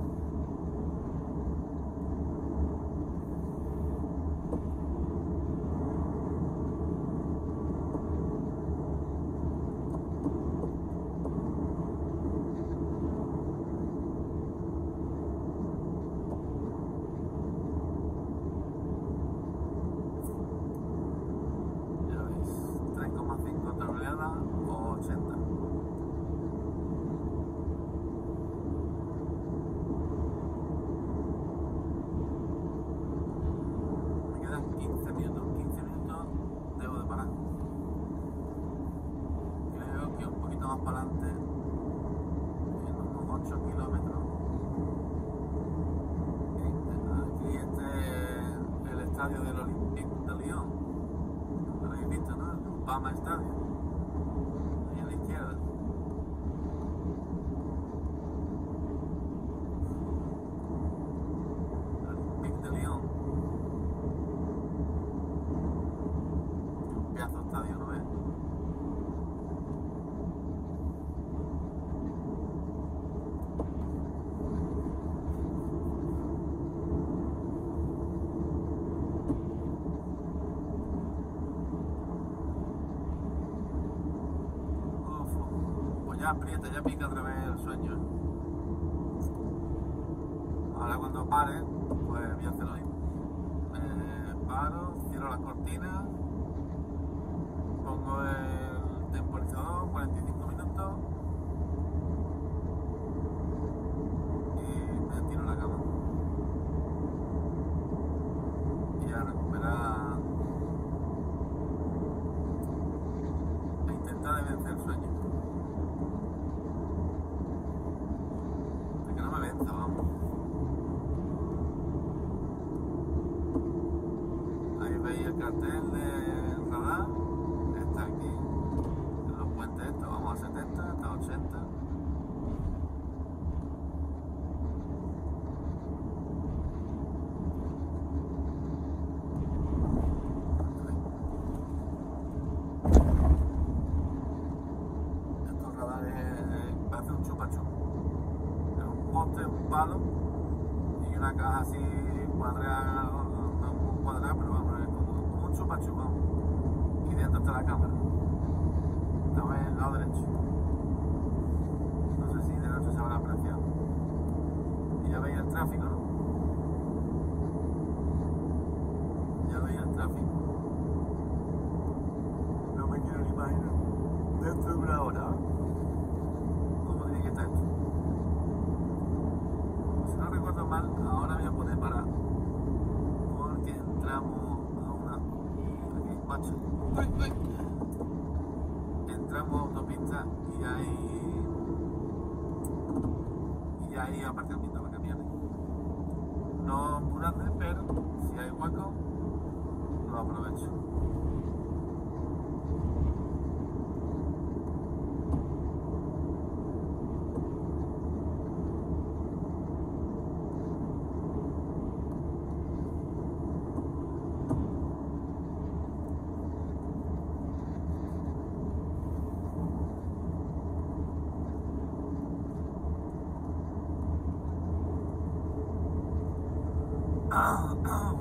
O ochenta. Me quedan quince minutos. quince minutos debo de parar. Creo que un poquito más para adelante, en unos ocho kilómetros. Aquí este es el estadio del Olympique de Lyon. Lo habéis visto, ¿no? El Obama Estadio. A la izquierda. Olympique de Lyon. Un pedazo de estadio, ¿no ves? Ya aprieta, ya pica otra vez el sueño. Ahora cuando pare, pues voy a hacer lo mismo. Eh, paro, cierro las cortinas, pongo el temporizador, cuarenta y cinco minutos, y me tiro a la cama. Y a recuperar, a intentar de vencer el sueño. Vamos. Ahí veis el cartel de radar, está aquí en los puentes estos, vamos a setenta, hasta ochenta. Estos radares parecen un chupa-chup. Un palo y una caja así cuadrada, no muy cuadrada, pero vamos, como, como un chupa-chup, vamos. Y dentro está la cámara. Estamos en el lado derecho. No sé si de noche se habrá apreciado. Y ya veis el tráfico, ¿no? Ya veis el tráfico. No me quiero ni imaginar dentro de una hora cómo tiene que estar esto. Si no recuerdo mal, ahora voy a poder parar porque entramos a una aquí, macho. ¡Uy, uy! Entramos a autopista y hay y hay aparcamiento para camiones, no muy grande, pero si hay hueco aprovecho. Ah, ah.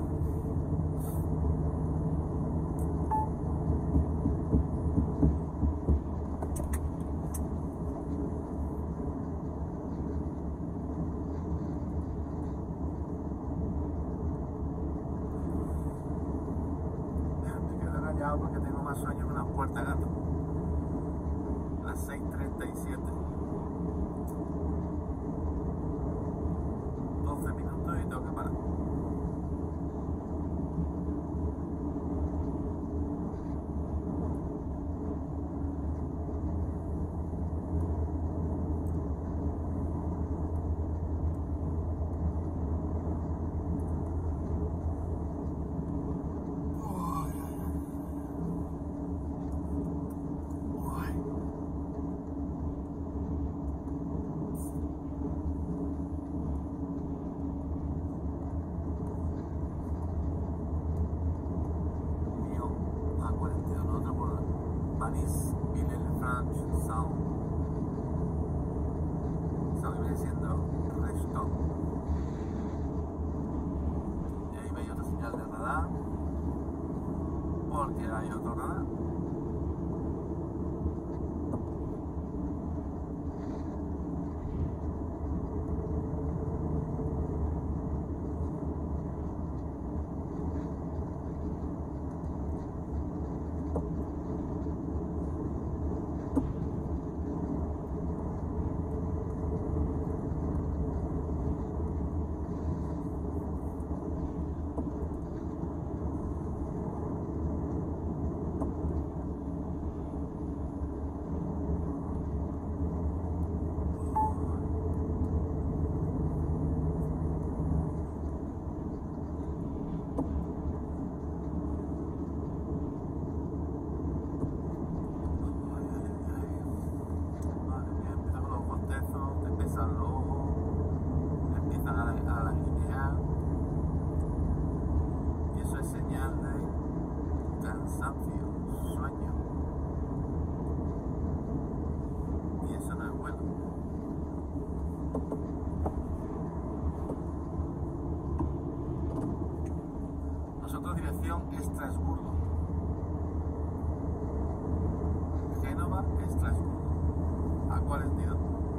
Me quedo callado porque tengo más sueño que una puerta de gato. Las seis treinta y siete. doce minutos y tengo que parar. Paris, Villefranche, Sound. Eso viene siendo Resto. Y ahí veis otra señal de radar, porque hay otro radar. Sueño, y eso no es bueno. Nosotros dirección Estrasburgo, Génova, Estrasburgo, A cuarenta y dos.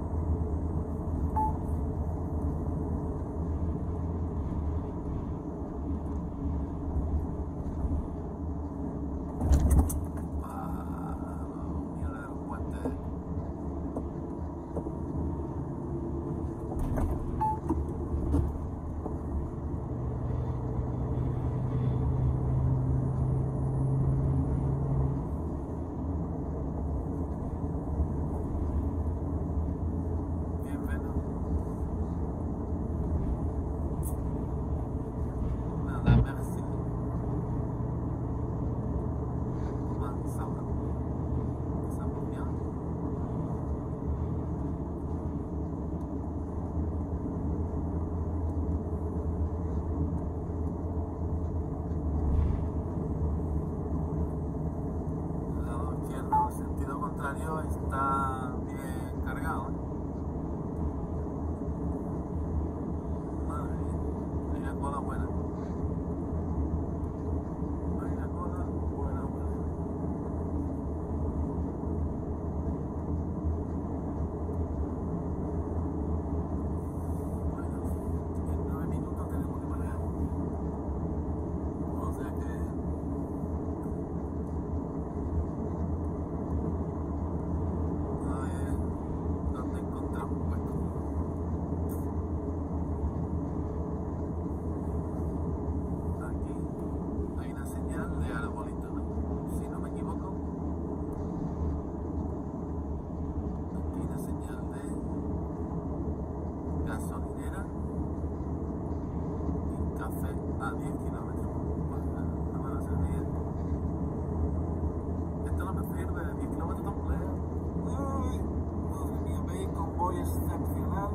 Está bien cargado, ¿eh? Madre mía, hay una cola buena. Hay una cola buena, buena. Bueno, en nueve minutos tenemos que parar. O sea que... a diez kilómetros. Bueno, no van a ser Esto no me sirve, diez kilómetros tan lejos. Ay, madre mía, veis, convoy excepcional.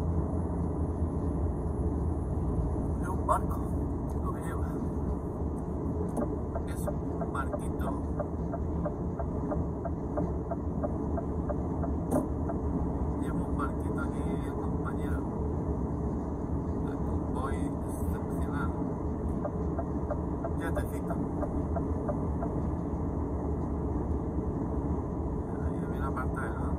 Es un barco lo que lleva. Es un barquito. Lleva un barquito aquí, el compañero. El convoy excepcional. Ya te cito. Ahí viene la pantalla, ¿no?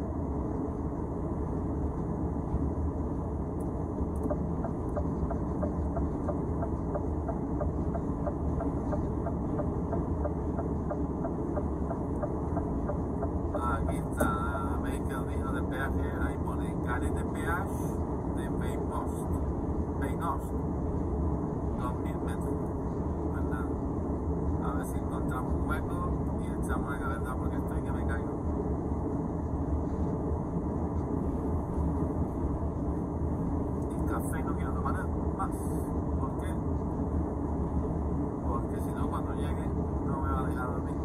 Aquí está, veis que os digo de peaje, ahí pone carnet de peaje de Paypost, Paynost, dos mil metros. Pues nada, a ver si encontramos un hueco y echamos la cabeza porque estoy que me caigo. Y café no quiero tomar nada más. ¿Por qué? Porque si no, cuando llegue no me va a dejar dormir.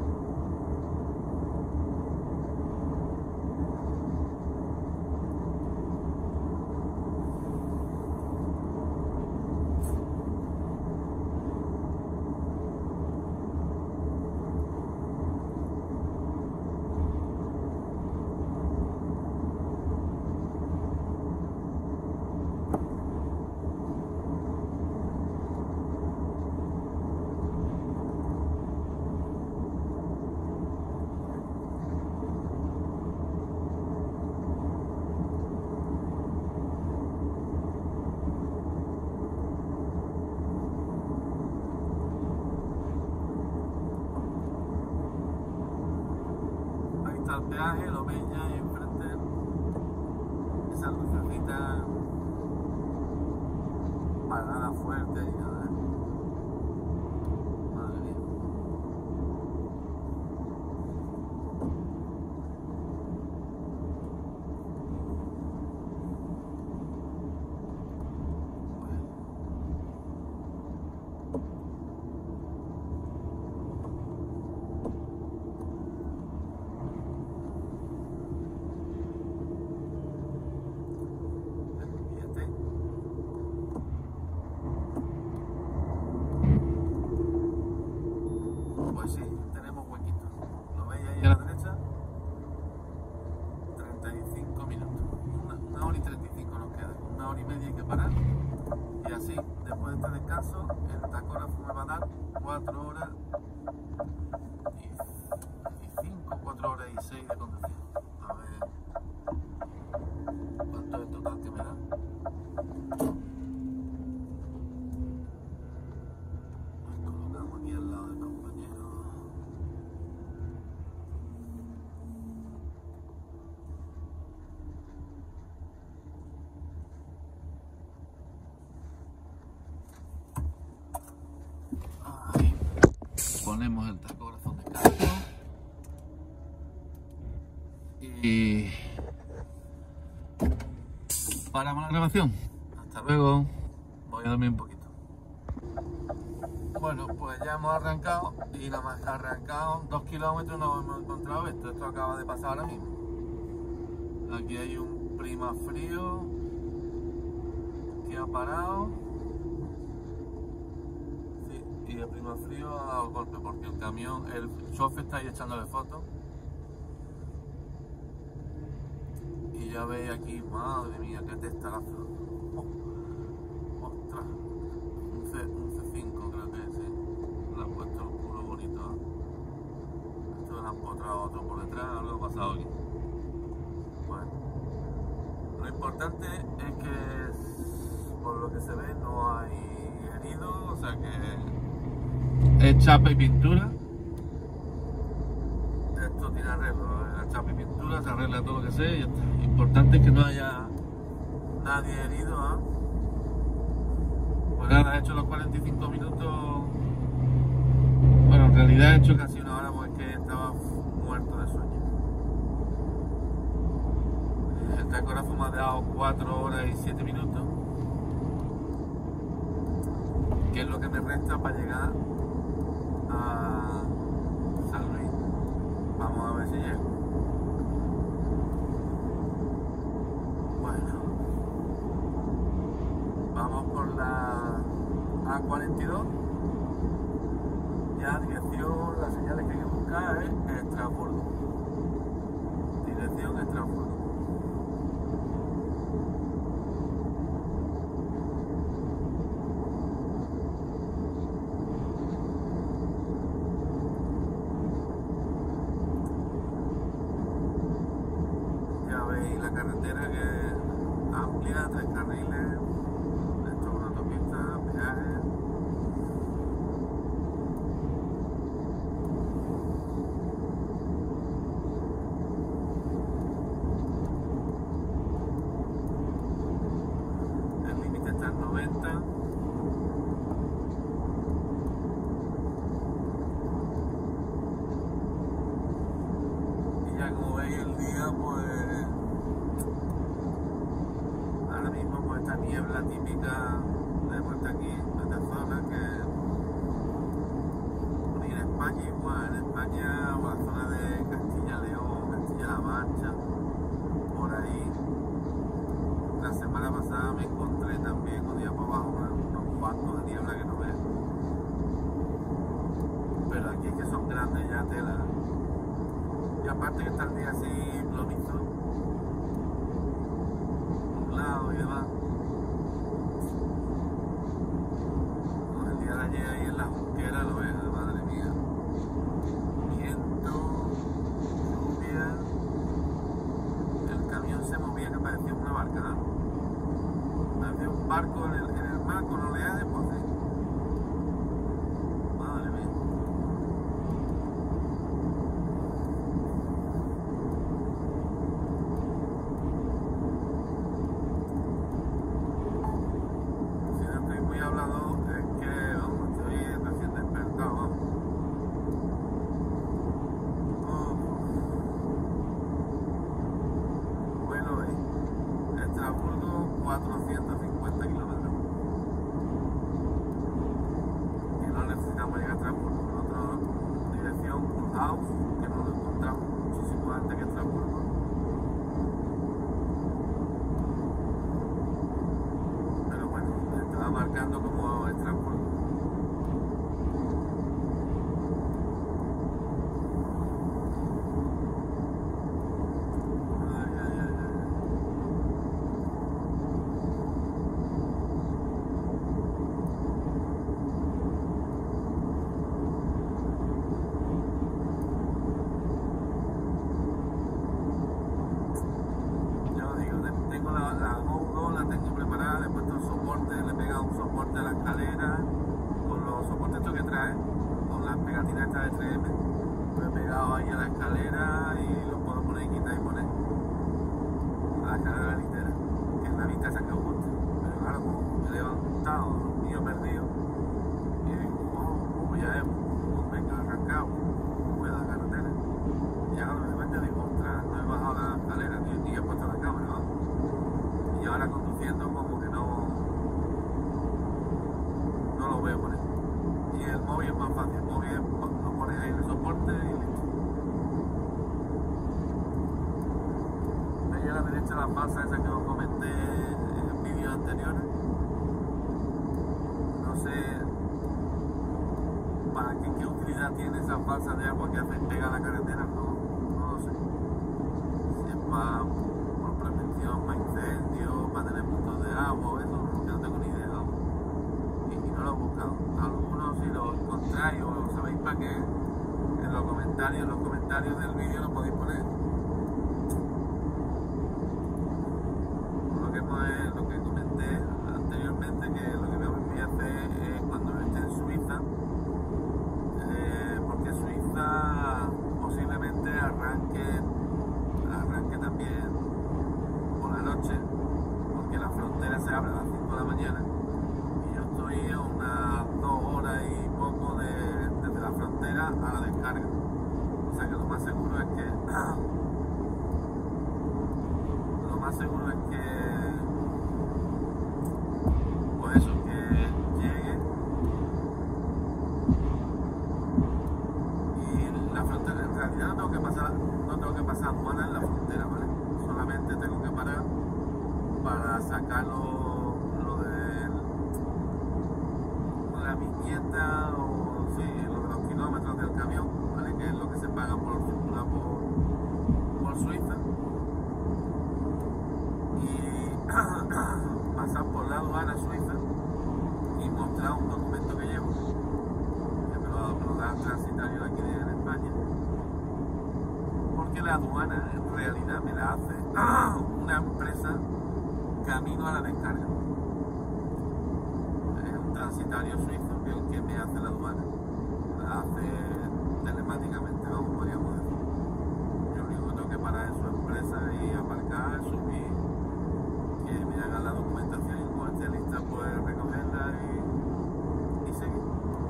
El peaje, lo veis ya ahí enfrente, esa lucecita, parada fuerte y nada. Madre mía. Pues sí, tenemos huequito. ¿Lo veis ahí a la derecha? treinta y cinco minutos. Una, una hora y treinta y cinco nos queda. Una hora y media hay que parar. Y así, después de este descanso, el tacógrafo me va a dar cuatro horas y cinco, cuatro horas y seis de conducción. A ver cuánto es el total que me da. Nos colocamos aquí al lado del compañero. Ahí ponemos el tacógrafo de cargo y paramos la grabación. Hasta luego, voy a dormir un poquito. Bueno, pues ya hemos arrancado y nada más arrancado dos kilómetros nos hemos encontrado esto. Esto acaba de pasar ahora mismo. Aquí hay un prima frío que ha parado. Sí, y el prima frío ha dado golpe porque el camión, el chofer está ahí echándole fotos. Y ya veis aquí, madre mía, qué testarazo. Oh, ostras, un C cinco creo que sí. Le han puesto el culo bonito. Esto le han potrado otro por detrás, algo ha pasado aquí. Bueno, lo importante es que por lo que se ve no hay heridos, o sea que es chapa y pintura. Esto tiene arreglo, la chapa y pintura, se arregla todo lo que sea y ya está. Lo importante es que no haya nadie herido, ¿eh? Pues nada, he hecho los cuarenta y cinco minutos. Bueno, en realidad he hecho casi una hora porque estaba muerto de sueño. El tacógrafo me ha dado cuatro horas y siete minutos, que es lo que me resta para llegar a San Luis. Vamos a ver si llego. Bueno, vamos por la A cuarenta y dos. Ya dirección, las señales que hay que buscar es Estrasburgo. Dirección Estrasburgo. Ya veis la carretera que es amplia, tres carriles, esto es una autopista, peaje. El límite está en noventa. Y ya como veis el día, pues ahora mismo pues esta niebla típica de vuelta aquí, en esta zona que y en España igual, en España o la zona de Castilla-León, Castilla-La Mancha, por ahí. La semana pasada me encontré también con día por abajo unos bancos de niebla que no veo. Pero aquí es que son grandes ya tela. Y aparte que está el día así plomizo, nublado y demás. Con el día de ayer ahí en la Junquera lo ves, madre mía. Viento, lluvia. El camión se movía que parecía una barca, ¿no? Parecía un barco en el, en el mar con oleajes, pues sí. Madre mía. Si no estoy muy hablado, es que, vamos, estoy recién despertado, vamos. Bueno, ¿veis? Estrasburgo, cuatrocientos cincuenta kilómetros. Y no necesitamos llegar a Estrasburgo. Nosotros, dirección Mulhouse, que nos lo encontramos muchísimo antes que Estrasburgo. Pero bueno, estaba marcando como Estrasburgo. Ay, ay, ay, ay. Yo digo, te- tengo la, la GoPro, la tengo preparada, le he puesto el soporte, le he pegado un soporte a la escalera, con los soportes estos que trae, con las pegatinas estas de tres eme, lo he pegado ahí a la escalera y lo puedo poner y quitar y poner a la escalera litera, que es la vista esa que os gusta. Pero claro, como me he levantado, dormido, perdido, y digo, oh, oh, ya es, pues venga, arrancado, voy a la carretera. Y ahora de repente digo, ostras, no he bajado la escalera, tío, ni he puesto la cámara, vamos. Y ahora conduciendo como que no, no lo veo poner. Y el móvil es más fácil, el móvil es, lo pones ahí en el soporte y listo. Ahí a la derecha la falsa esa que os comenté en vídeos anteriores. No sé para qué, qué utilidad tiene esa falsa de agua que hace pega a la carretera, no, no lo sé. Si es para por prevención, para incendios, para tener puntos de agua, eso yo no tengo ni idea, vamos. Y, y no lo he buscado. Algunos si lo encontráis o lo sabéis para qué, en los comentarios, en los comentarios del vídeo lo podéis poner. Lo que, hemos- lo que comenté anteriormente, que lo que me voy a hacer es cuando esté en Suiza, eh, porque Suiza posiblemente arranque, arranque también por la noche, porque la frontera se abre a las cinco de la mañana y yo estoy a unas dos horas y poco de, desde la frontera a la descarga. O sea que lo más seguro es que lo más seguro es que por eso que llegue la viñeta o sí, lo de los kilómetros del camión, ¿vale? Que es lo que se paga por circular por, por Suiza. Y pasar por la aduana suiza y mostrar un documento que llevo, que me lo, me lo da el transitario de aquí de, en España, porque la aduana en realidad me la hace una empresa camino a la descarga. Es un transitario suizo que es el que me hace la aduana, la hace telemáticamente, vamos, podríamos decir. Yo lo único que tengo que parar en su empresa y aparcar, subir, que me hagan la documentación y cuando esté lista pues recogerla y, y seguir.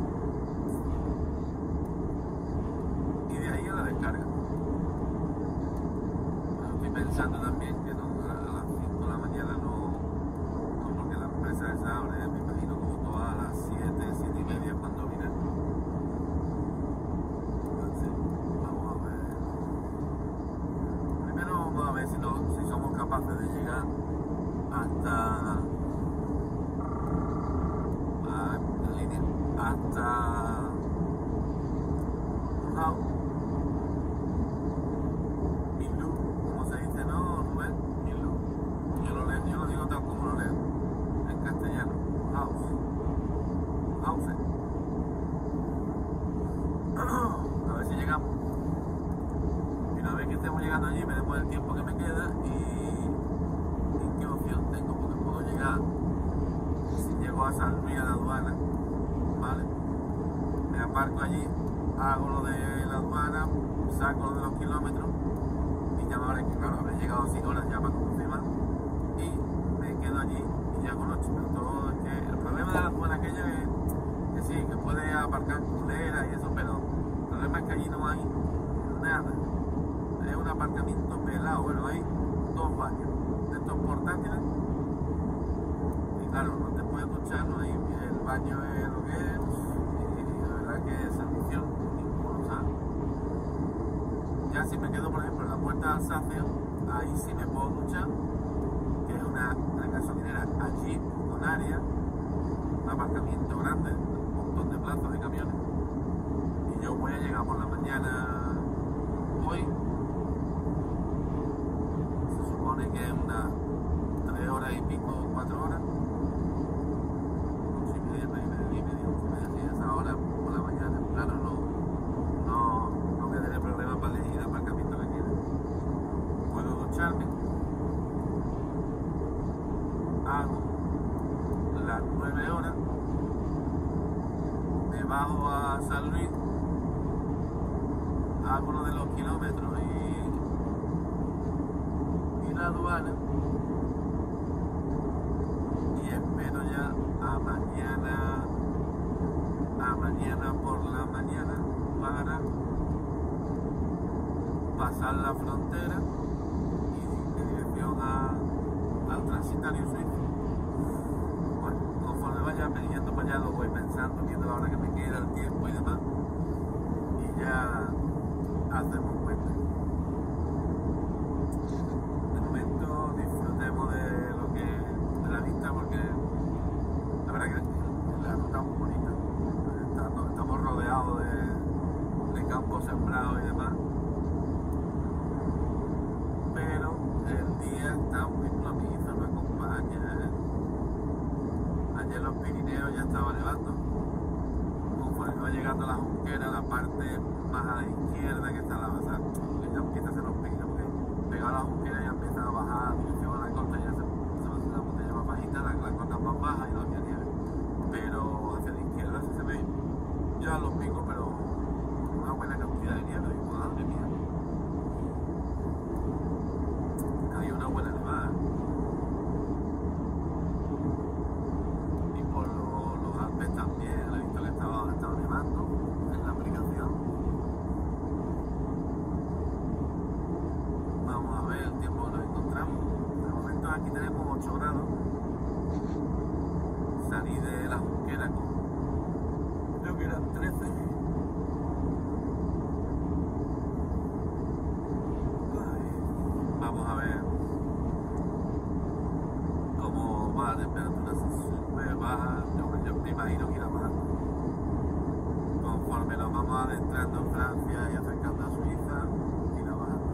Y de ahí a la descarga. Pero estoy pensando también que no, a las cinco de la mañana no, no porque la empresa esa abre, me imagino como todas a las siete, siete y media cuando vine. Entonces, vamos a ver. Primero vamos a ver si, no, si somos capaces de llegar hasta a, en línea hasta Rujao, Milú, como se dice, ¿no, Rubén? Milú. Yo lo leo, yo lo digo tal como lo leo en castellano. House. House. A ver si llegamos. Y una vez que estemos llegando allí veremos el tiempo que me queda y qué opción tengo, porque puedo llegar, si llego a San Luis a la aduana, ¿vale? Me aparco allí, hago lo de la aduana, saco lo de los kilómetros y ya me habré, claro, habré llegado sin horas ya para confirmar y me quedo allí y ya con noche. Pero todo es que el problema de la aduana aquella es que sí, que puede aparcar culeras y eso, pero el problema es que allí no hay nada, es un aparcamiento pelado. Bueno, hay dos baños de estos portátiles y claro, no te puedes duchar, no hay, el baño es lo que es y la verdad que es servicio ninguno, ¿sabes? Ya si me quedo por ejemplo en la puerta de Alsacia, ahí sí me puedo duchar, que es una, una gasolinera allí con área, un aparcamiento grande, un montón de plazas de camiones y yo voy a llegar por la mañana hoy. Que es unas tres horas y pico, cuatro horas, ocho y media, nueve y media, ocho y media, sí, esa hora por la mañana, claro, no, no, no voy a tener problema para elegir el aparcamiento que quiera. Puedo ducharme, hago las nueve horas, me bajo a San Luis, hago lo de los kilómetros y la aduana y espero ya a mañana a mañana por la mañana para pasar la frontera y en dirección a, al transitario suizo. Bueno, conforme vaya viniendo para allá lo voy pensando, viendo la hora que me queda, el tiempo y demás, y ya hacemos cuenta. Disfrutemos de lo que de la vista, porque la verdad que la ruta es muy bonita. Estamos, estamos rodeados de, de campos sembrados y demás, pero el día está muy planizo, me acompaña. Ayer en los Pirineos ya estaba nevando. Conforme iba llegando a la Junquera, la parte más a la izquierda que está la basada, porque ya empieza a ser los pinos, porque pegado a la Junquera ya empieza a bajar en dirección a la costa, ya se, se va a hacer la montaña más bajita, la, la costa más baja y no había nieve. Pero hacia la izquierda sí se ve ya los picos, pero una buena cantidad de nieve, y madre mía. Hay una buena nevada. Y por lo, los Alpes también, he visto que estaba, estaba nevando en la aplicación. Vamos a ver el tiempo que nos encontramos. De momento aquí tenemos ocho grados. vamos adentrando en Francia y acercando a Suiza y la bajando.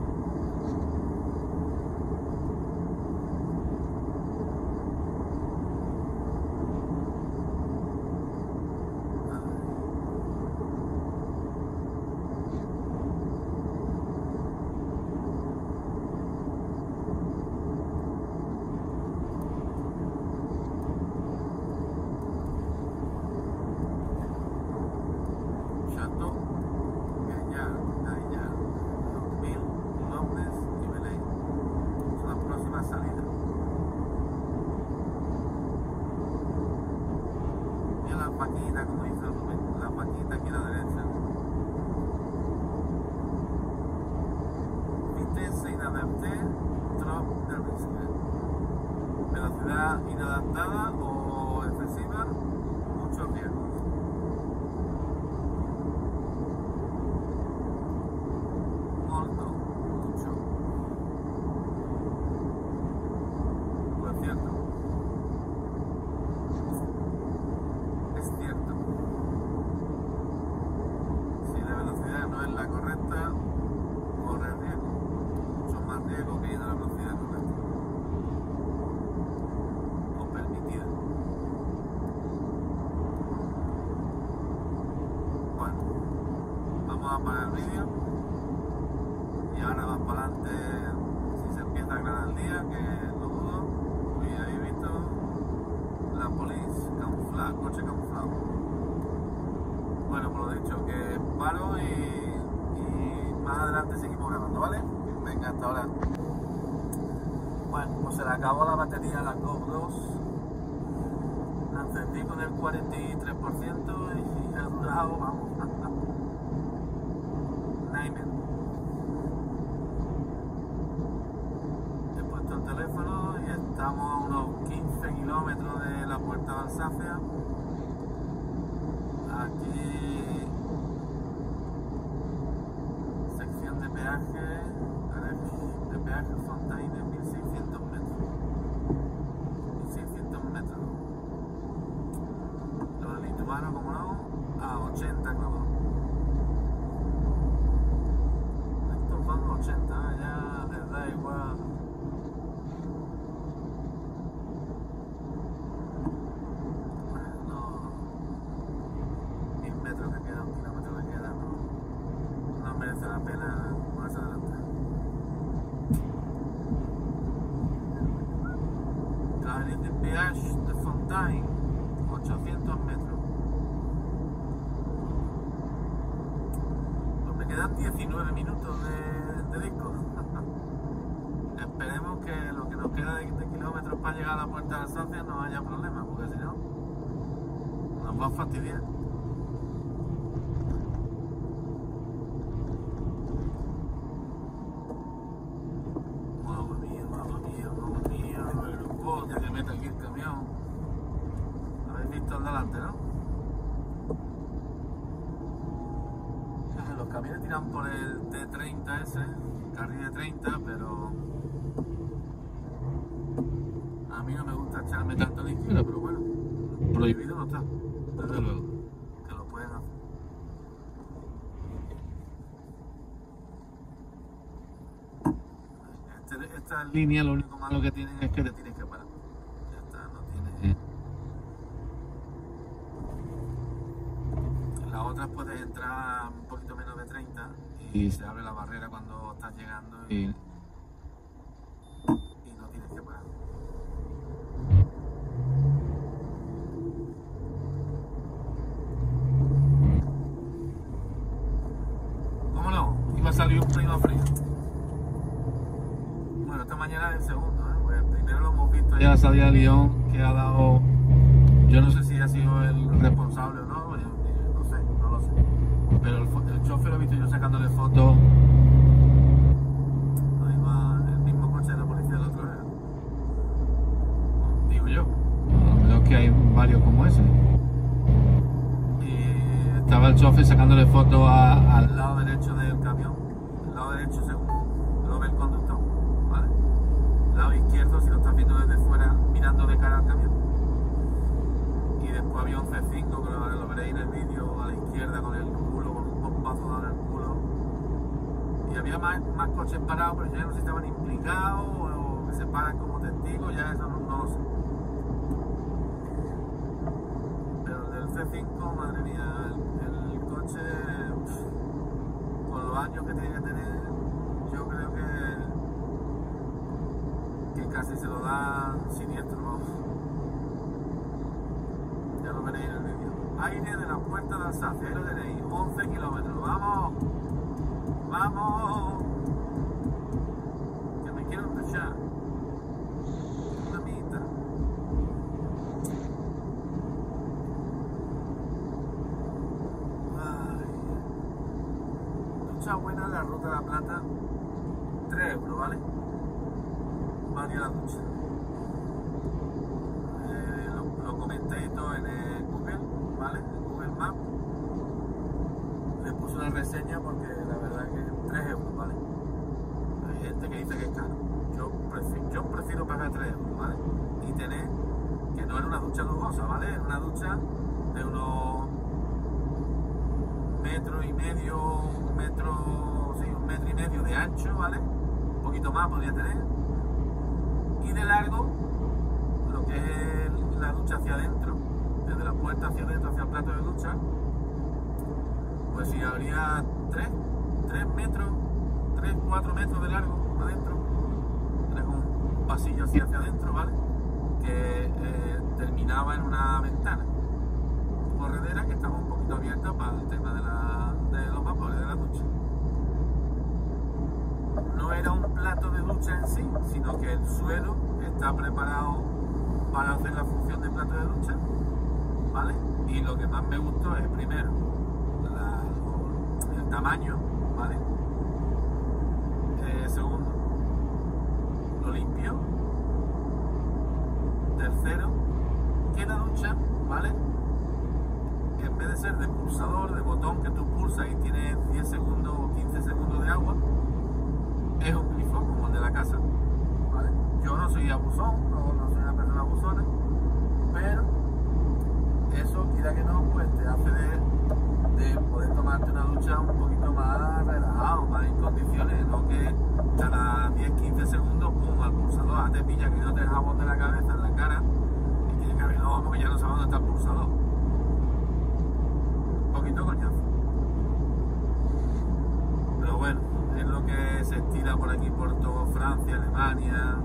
Chateau, Gaillard, Gaillard, Mil, Londres y Belén son las próximas salidas. Y la paquita, como dice Rubén, la paquita aquí a la derecha. Vitesse inadapté, trop de risque. Velocidad inadaptada o excesiva, muchos riesgos. Molto, mucho. Pues cierto. Es cierto. Si la velocidad no es la correcta, corre riesgo. Mucho más riesgo que ir a la velocidad correcta. O permitida. Bueno, vamos a parar el vídeo. Y ahora más para adelante, si se empieza a aclarar el día, que lo dudo, y habéis visto la police camuflada, coche camuflado. Bueno, por lo dicho, que paro y, y más adelante seguimos grabando, ¿vale? Venga, hasta ahora. Bueno, pues se le acabó la batería a la Go dos. La encendí con el cuarenta y tres por ciento y ha durado, vamos, nine. El teléfono y estamos a unos quince kilómetros de la Puerta de Alsacia. Aquí sección de peaje, de peaje Fontaine, mil seiscientos metros. mil seiscientos metros. Los lituanos, como no, a ochenta clavados. Estos van a ochenta, ya les da igual. La pena más adelante. Carril de peaje de Fontaine, ochocientos metros. Pues me quedan diecinueve minutos de, de disco. Esperemos que lo que nos queda de, de kilómetros para llegar a la Puerta de Alsacia no haya problema, porque si no, nos va a fastidiar. Ya que mete aquí el camión. Habéis visto el delante, ¿no? Los camiones tiran por el T treinta ese, carril de treinta, pero a mí no me gusta echarme tanto a la izquierda, pero bueno, prohibido no está, desde luego, que lo pueden hacer. Este, esta línea lo único malo que tienen es que te tienes que parar. Ya está, no tiene. En las otras puedes entrar un poquito menos de treinta y se abre la barrera cuando estás llegando y, y no tienes que parar. ¿Cómo no? Iba a salir un clima frío. Bueno, esta mañana es el segundo, ¿eh? Pues el primero lo hemos visto ya la salida de Lyon, que ha dado, yo no sé si ha sido el responsable o no, yo, no sé, no lo sé, pero el, el chofer lo he visto yo sacándole fotos, ahí va el mismo coche de la policía del otro lado, digo yo, a lo mejor que hay varios como ese, y estaba el chofer sacándole fotos a, al lado derecho del camión, el lado derecho según lo ve el conductor. Lado izquierdo si lo estás viendo desde fuera mirando de cara al camión, y después había un C cinco que lo, lo veréis en el vídeo a la izquierda con el culo con un había más, más coches parados, pero yo ya no sé si estaban implicados o, o que se paran como testigos, ya eso no, no lo sé. Pero el del C cinco, madre mía, el, el coche, uff, con los años que tiene que tener, yo creo que, que casi se lo da siniestro, vamos. Ya lo veréis en el vídeo. Aire de la puerta de Alsacia, ahí lo tenéis, once kilómetros, vamos, vamos, que me quiero duchar, una mitad. Ay. Ducha buena en la Ruta de la Plata, tres euros, ¿vale? Varía la ducha. Eh, lo, lo comentéis todo en el Google, ¿vale? En Google Maps. Le puse una reseña porque la verdad es que tres euros, ¿vale? Hay gente que dice que es caro. Yo prefiero, yo prefiero pagar tres euros, ¿vale? Y tener que no es una ducha lujosa, ¿vale? Es una ducha de unos metro y medio, un metro, sí, un metro y medio de ancho, ¿vale? Un poquito más podría tener. Y de largo, lo que es la ducha hacia adentro, desde la puerta hacia adentro, hacia el plato de ducha, pues si habría tres, tres metros, tres, cuatro metros de largo adentro, era como un pasillo así hacia adentro, ¿vale? Que eh, terminaba en una ventana corredera que estaba un poquito abierta para el tema de, la, de los vapores de la ducha. No era un plato de ducha en sí, sino que el suelo está preparado para hacer la función de plato de ducha, ¿vale? Y lo que más me gustó es primero la, el tamaño, ¿vale? Eh, segundo, lo limpio. Tercero, que la ducha, ¿vale? En vez de ser de pulsador, de botón que tú pulsas y tienes diez segundos o quince segundos de agua, es un grifo como el de la casa, ¿vale? Yo no soy abusón, no, no soy una persona abusona, pero eso, quiera que no, pues te hace de, de poder tomarte una ducha un poquito más relajado, más en condiciones, no que cada diez quince segundos, pum, al pulsador, a te pilla que no te jabón de la cabeza en la cara y tiene que abrir los ojos porque ya no sabes dónde está el pulsador. Un poquito coñazo. Pero bueno, es lo que se estila por aquí, por todo Francia, Alemania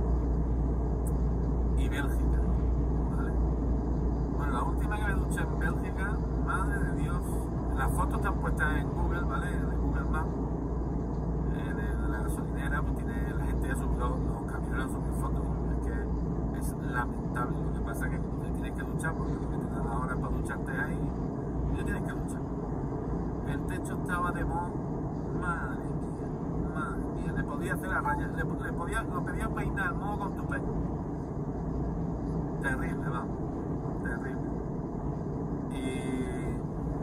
y Bélgica, ¿vale? Bueno, la última que me duché en Bélgica, madre de Dios, las fotos están puestas en Google, ¿vale? En Google Maps, en, el, en la gasolinera, pues tiene la gente ya subió, los camioneros subido fotos, es que es lamentable. Lo que pasa es que te tienes que duchar porque lo que te dan ahora es para ducharte ahí y te tienes que duchar. El techo estaba de moho, madre mía, madre mía, le podía hacer la raya, le, le podía, lo pedía peinar el moho con tu pelo. Terrible, vamos, terrible. Y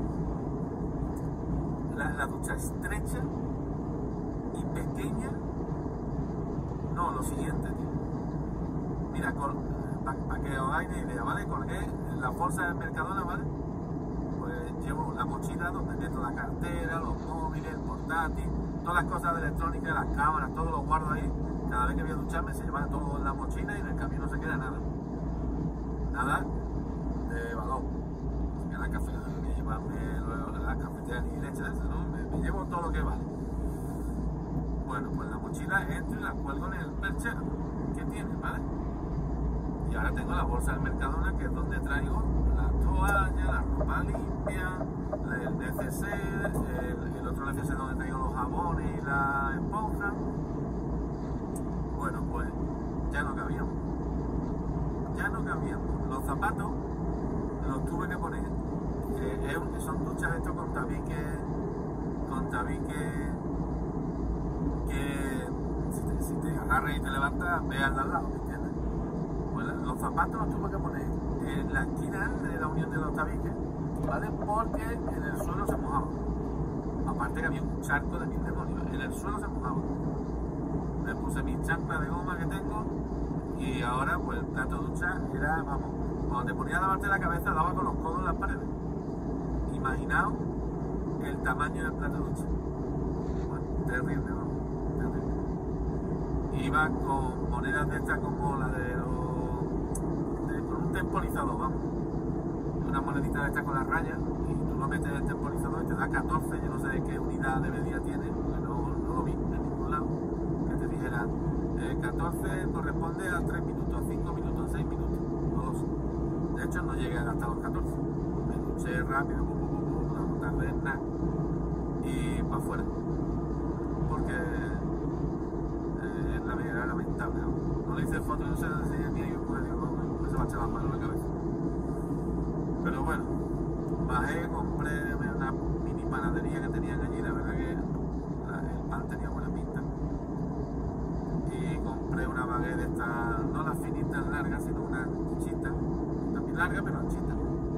la, la ducha estrecha y pequeña, no, lo siguiente, tío. Mira, para pa que os hagáis una idea, ¿vale? Colgué en la bolsa del Mercadona, ¿vale? Pues llevo la mochila donde meto la cartera, los móviles, el portátil, todas las cosas de electrónica, las cámaras, todo lo guardo ahí. Cada vez que voy a ducharme se lleva todo en la mochila y en el camino no se queda nada. Nada de valor. Así que la café, voy a llevarme la cafetera ni leche de esa, ¿no? Me, me llevo todo lo que vale. Bueno, pues la mochila entro y la cuelgo en el perchero que tiene, ¿vale? Y ahora tengo la bolsa del Mercadona, que es donde traigo la toalla, la ropa limpia, el neceser, el, el otro neceser donde traigo los jabones y la esponja. Bueno, pues ya no cabíamos. Ya no cabíamos. Los zapatos los tuve que poner. Eh, eh, son duchas estos con tabique, con tabique que si te, si te agarras y te levantas, veas al lado, ¿me entiendes? Pues los zapatos los tuve que poner en la esquina de la unión de los tabiques, ¿vale? Porque en el suelo se mojaba. Aparte que había un charco de mil demonios, en el suelo se mojaba. Le puse mis chanclas de goma que tengo y ahora pues el plato de ducha era, vamos, cuando te ponías a lavarte la cabeza, daba con los codos en las paredes. Imaginaos el tamaño del plato de ducha. Bueno, terrible, vamos, terrible. Iba con monedas de estas como la de los... de- con un temporizador, vamos. Una monedita de estas con las rayas y tú lo metes en el temporizador y te da catorce, yo no sé de qué unidad de medida tiene, porque no, no lo vi en ningún lado, que te dijera eh, catorce corresponde a tres minutos, a cinco minutos, a seis minutos, no lo sé. De hecho no llegué hasta los catorce, me duché rápido, pum, pum, pum, pum, no tardé en nada y para afuera, porque eh, la vida era lamentable, ¿no? No le hice foto, no sé si el mío y pues digo, no, se me echaba las manos en la cabeza. Pero bueno, bajé, compré una mini panadería que tenían allí, la verdad que la- el pan tenía buena pinta. Y compré una baguette de esta, no las finitas largas, sino una anchita, también larga pero anchita.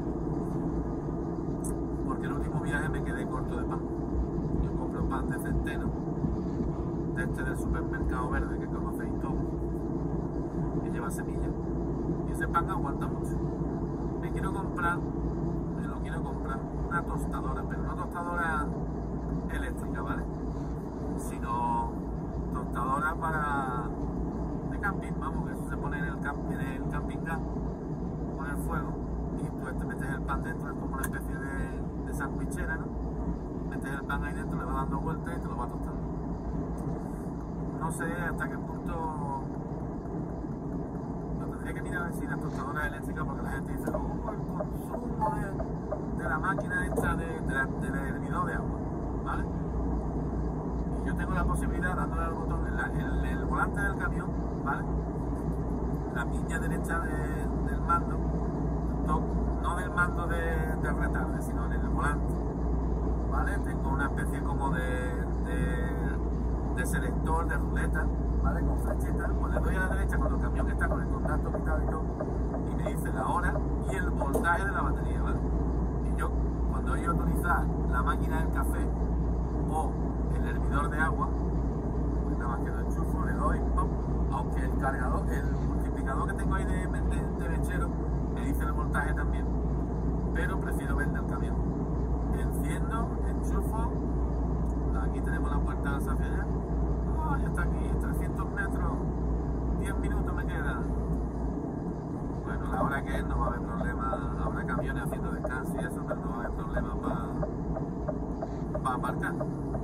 Porque el último viaje me quedé corto de pan. Yo compro pan de centeno, de este del supermercado verde que conocéis todos, que lleva semillas. Y ese pan aguanta mucho. Me quiero comprar, me lo quiero comprar, una tostadora, pero no tostadora eléctrica, ¿vale? Sino tostadora para de camping, vamos, que eso se pone en el, camp, en el camping gas, pone el fuego y tú te metes el pan dentro, es como una especie de, de sandwichera, ¿no? Metes el pan ahí dentro, le vas dando vueltas y te lo vas tostando. No sé hasta qué punto. Tendría que mirar si la tostadora eléctrica, porque la gente dice, oh, el consumo de, de la máquina esta de, de la, del hervidor de agua, ¿vale? Y yo tengo la posibilidad, dándole al botón en, la, en el volante del camión, ¿vale? La piña derecha de, del mando, to, no del mando de, del retarde, sino en el volante, ¿vale? Tengo una especie como de, de, de selector, de ruleta, ¿vale? Con flechita, pues le doy a la derecha cuando el camión está con el contacto quitado y todo, y me dice la hora y el voltaje de la batería, ¿vale? Y yo, cuando voy a utilizar la máquina del café o el hervidor de agua, pues nada más que lo enchufo, le doy, ¡pum! Aunque el cargador, el multiplicador que tengo ahí de, de, de mechero, me dice el voltaje también, pero prefiero verle el camión. Enciendo, enchufo, aquí tenemos la puerta hacia allá. Oh, ya está aquí, trescientos metros, diez minutos me quedan. Bueno, la hora que es no va a haber problema, habrá camiones haciendo descanso y eso, pero no va a haber problema para pa aparcar.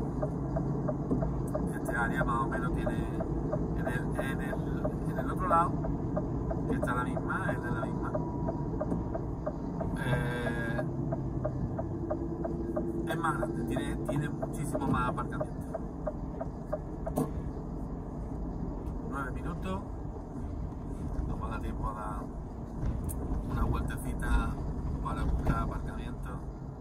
Este área más o menos tiene, en el, en el, en el otro lado, que está la misma, es de la misma, eh, es más grande, tiene, tiene muchísimo más aparcamiento. nueve minutos, nos va a dar tiempo a dar una vueltecita para buscar aparcamiento.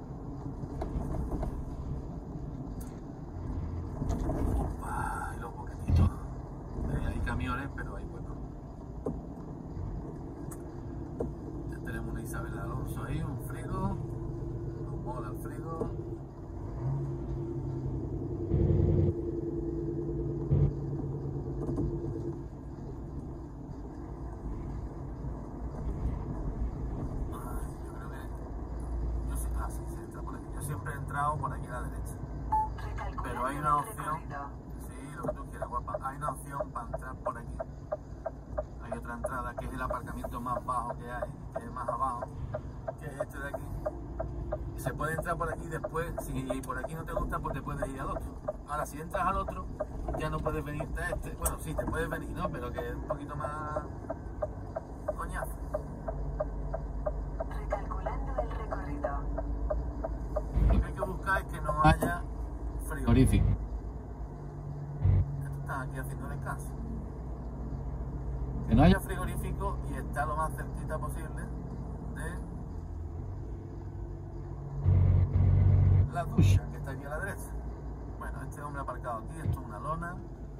Upa, y los boquetitos. Eh, hay camiones, pero hay huecos. Ya tenemos una Isabel Alonso ahí, un frigo. Nos mola el frigo. Siempre he entrado por aquí a la derecha, pero hay una opción, sí, lo que tú quieras, guapa, hay una opción para entrar por aquí. Hay otra entrada que es el aparcamiento más bajo que hay, que es más abajo, que es este de aquí. Y se puede entrar por aquí después, si por aquí no te gusta, pues te puedes ir al otro. Ahora, si entras al otro, ya no puedes venirte a este. Bueno, sí, te puedes venir, ¿no? Pero que es un poquito más coñazo. Recalculando el recorrido. Lo que hay que buscar es que no haya frigorífico. Que tú estás aquí haciendo descanso. Que no haya frigorífico y está lo más cerquita posible de la ducha que está aquí a la derecha. Bueno, este hombre ha aparcado aquí, esto es una lona.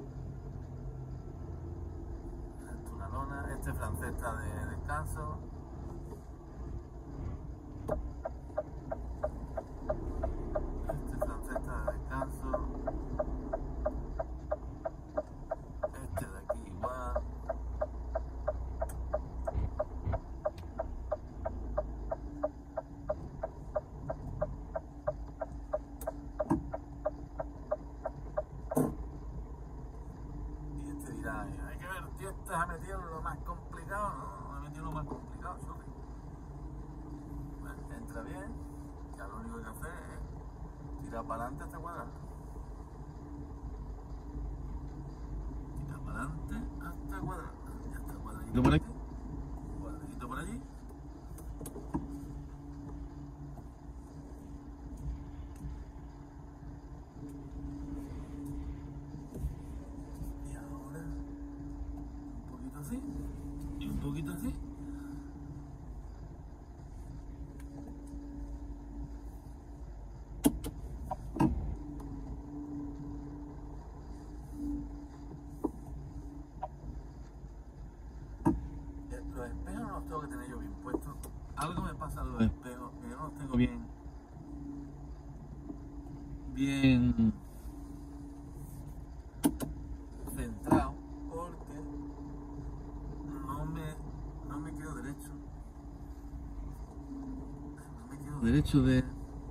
Esto es una lona, este francés está de descanso. Este francés está de descanso. Este de aquí igual. Tira para adelante hasta cuadrarlo. Tira para adelante hasta cuadrarlo. Ya está, cuadradito por aquí. Cuadradito por allí. Y ahora un poquito así. Y un poquito así. Los espejos no los tengo que tener yo bien puestos. Algo me pasa a los espejos, que yo no los tengo bien bien centrados, porque no me no me quedo derecho. No me quedo derecho de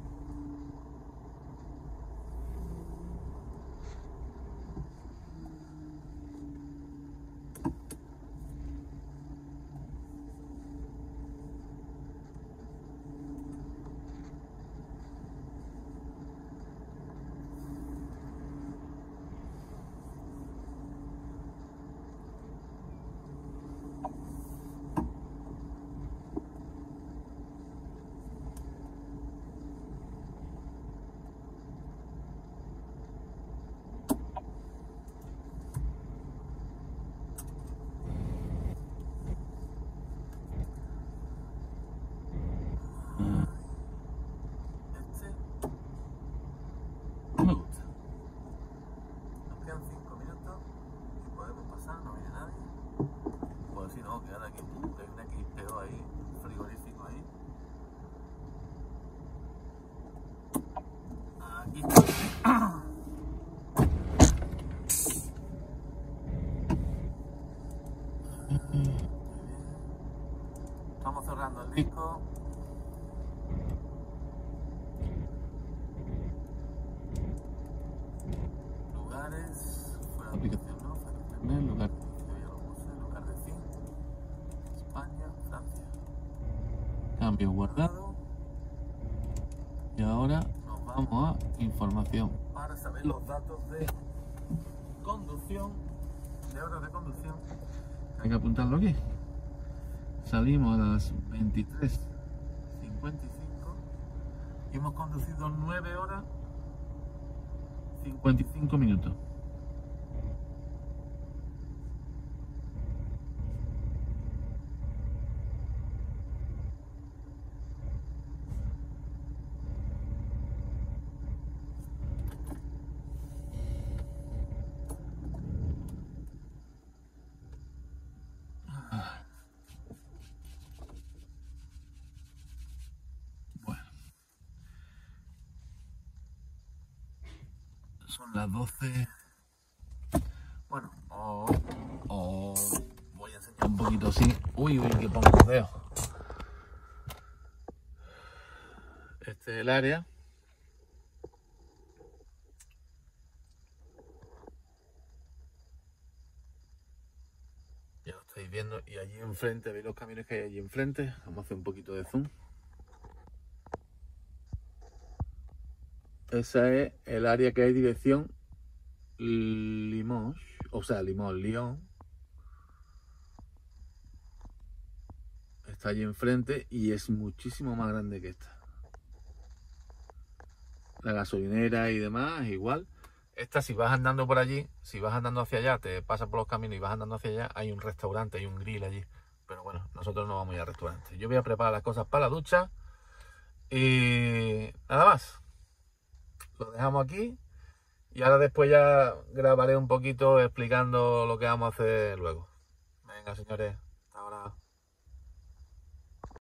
me gusta. Nos quedan cinco minutos y podemos pasar, no viene nadie. Pues si no, quedan aquí, hay una X P O ahí, un frigorífico ahí. Aquí está. Estamos cerrando el disco. Lugares, fuera de aplicación, ¿no? Fuera lugar, yo ya lo puse, lugar de fin, España, Francia. Cambio guardado. Y ahora nos vamos a información para saber los datos de conducción, de horas de conducción. Hay que apuntarlo aquí. Salimos a las veintitrés cincuenta y cinco y hemos conducido nueve horas cincuenta y cinco minutos. Bueno, son las doce. Bueno, os, os voy a enseñar un poquito así. Uy, uy, que pongo los dedos. Este es el área. Ya lo estáis viendo. Y allí enfrente, veis los camiones que hay allí enfrente. Vamos a hacer un poquito de zoom. Esa es el área que hay dirección Limoges, o sea, Limoges, Lyon. Está allí enfrente y es muchísimo más grande que esta. La gasolinera y demás es igual. Esta, si vas andando por allí, si vas andando hacia allá, te pasas por los caminos y vas andando hacia allá, hay un restaurante, hay un grill allí. Pero bueno, nosotros no vamos a ir al restaurante. Yo voy a preparar las cosas para la ducha y nada más. Lo dejamos aquí y ahora después ya grabaré un poquito explicando lo que vamos a hacer luego. Venga, señores, hasta ahora.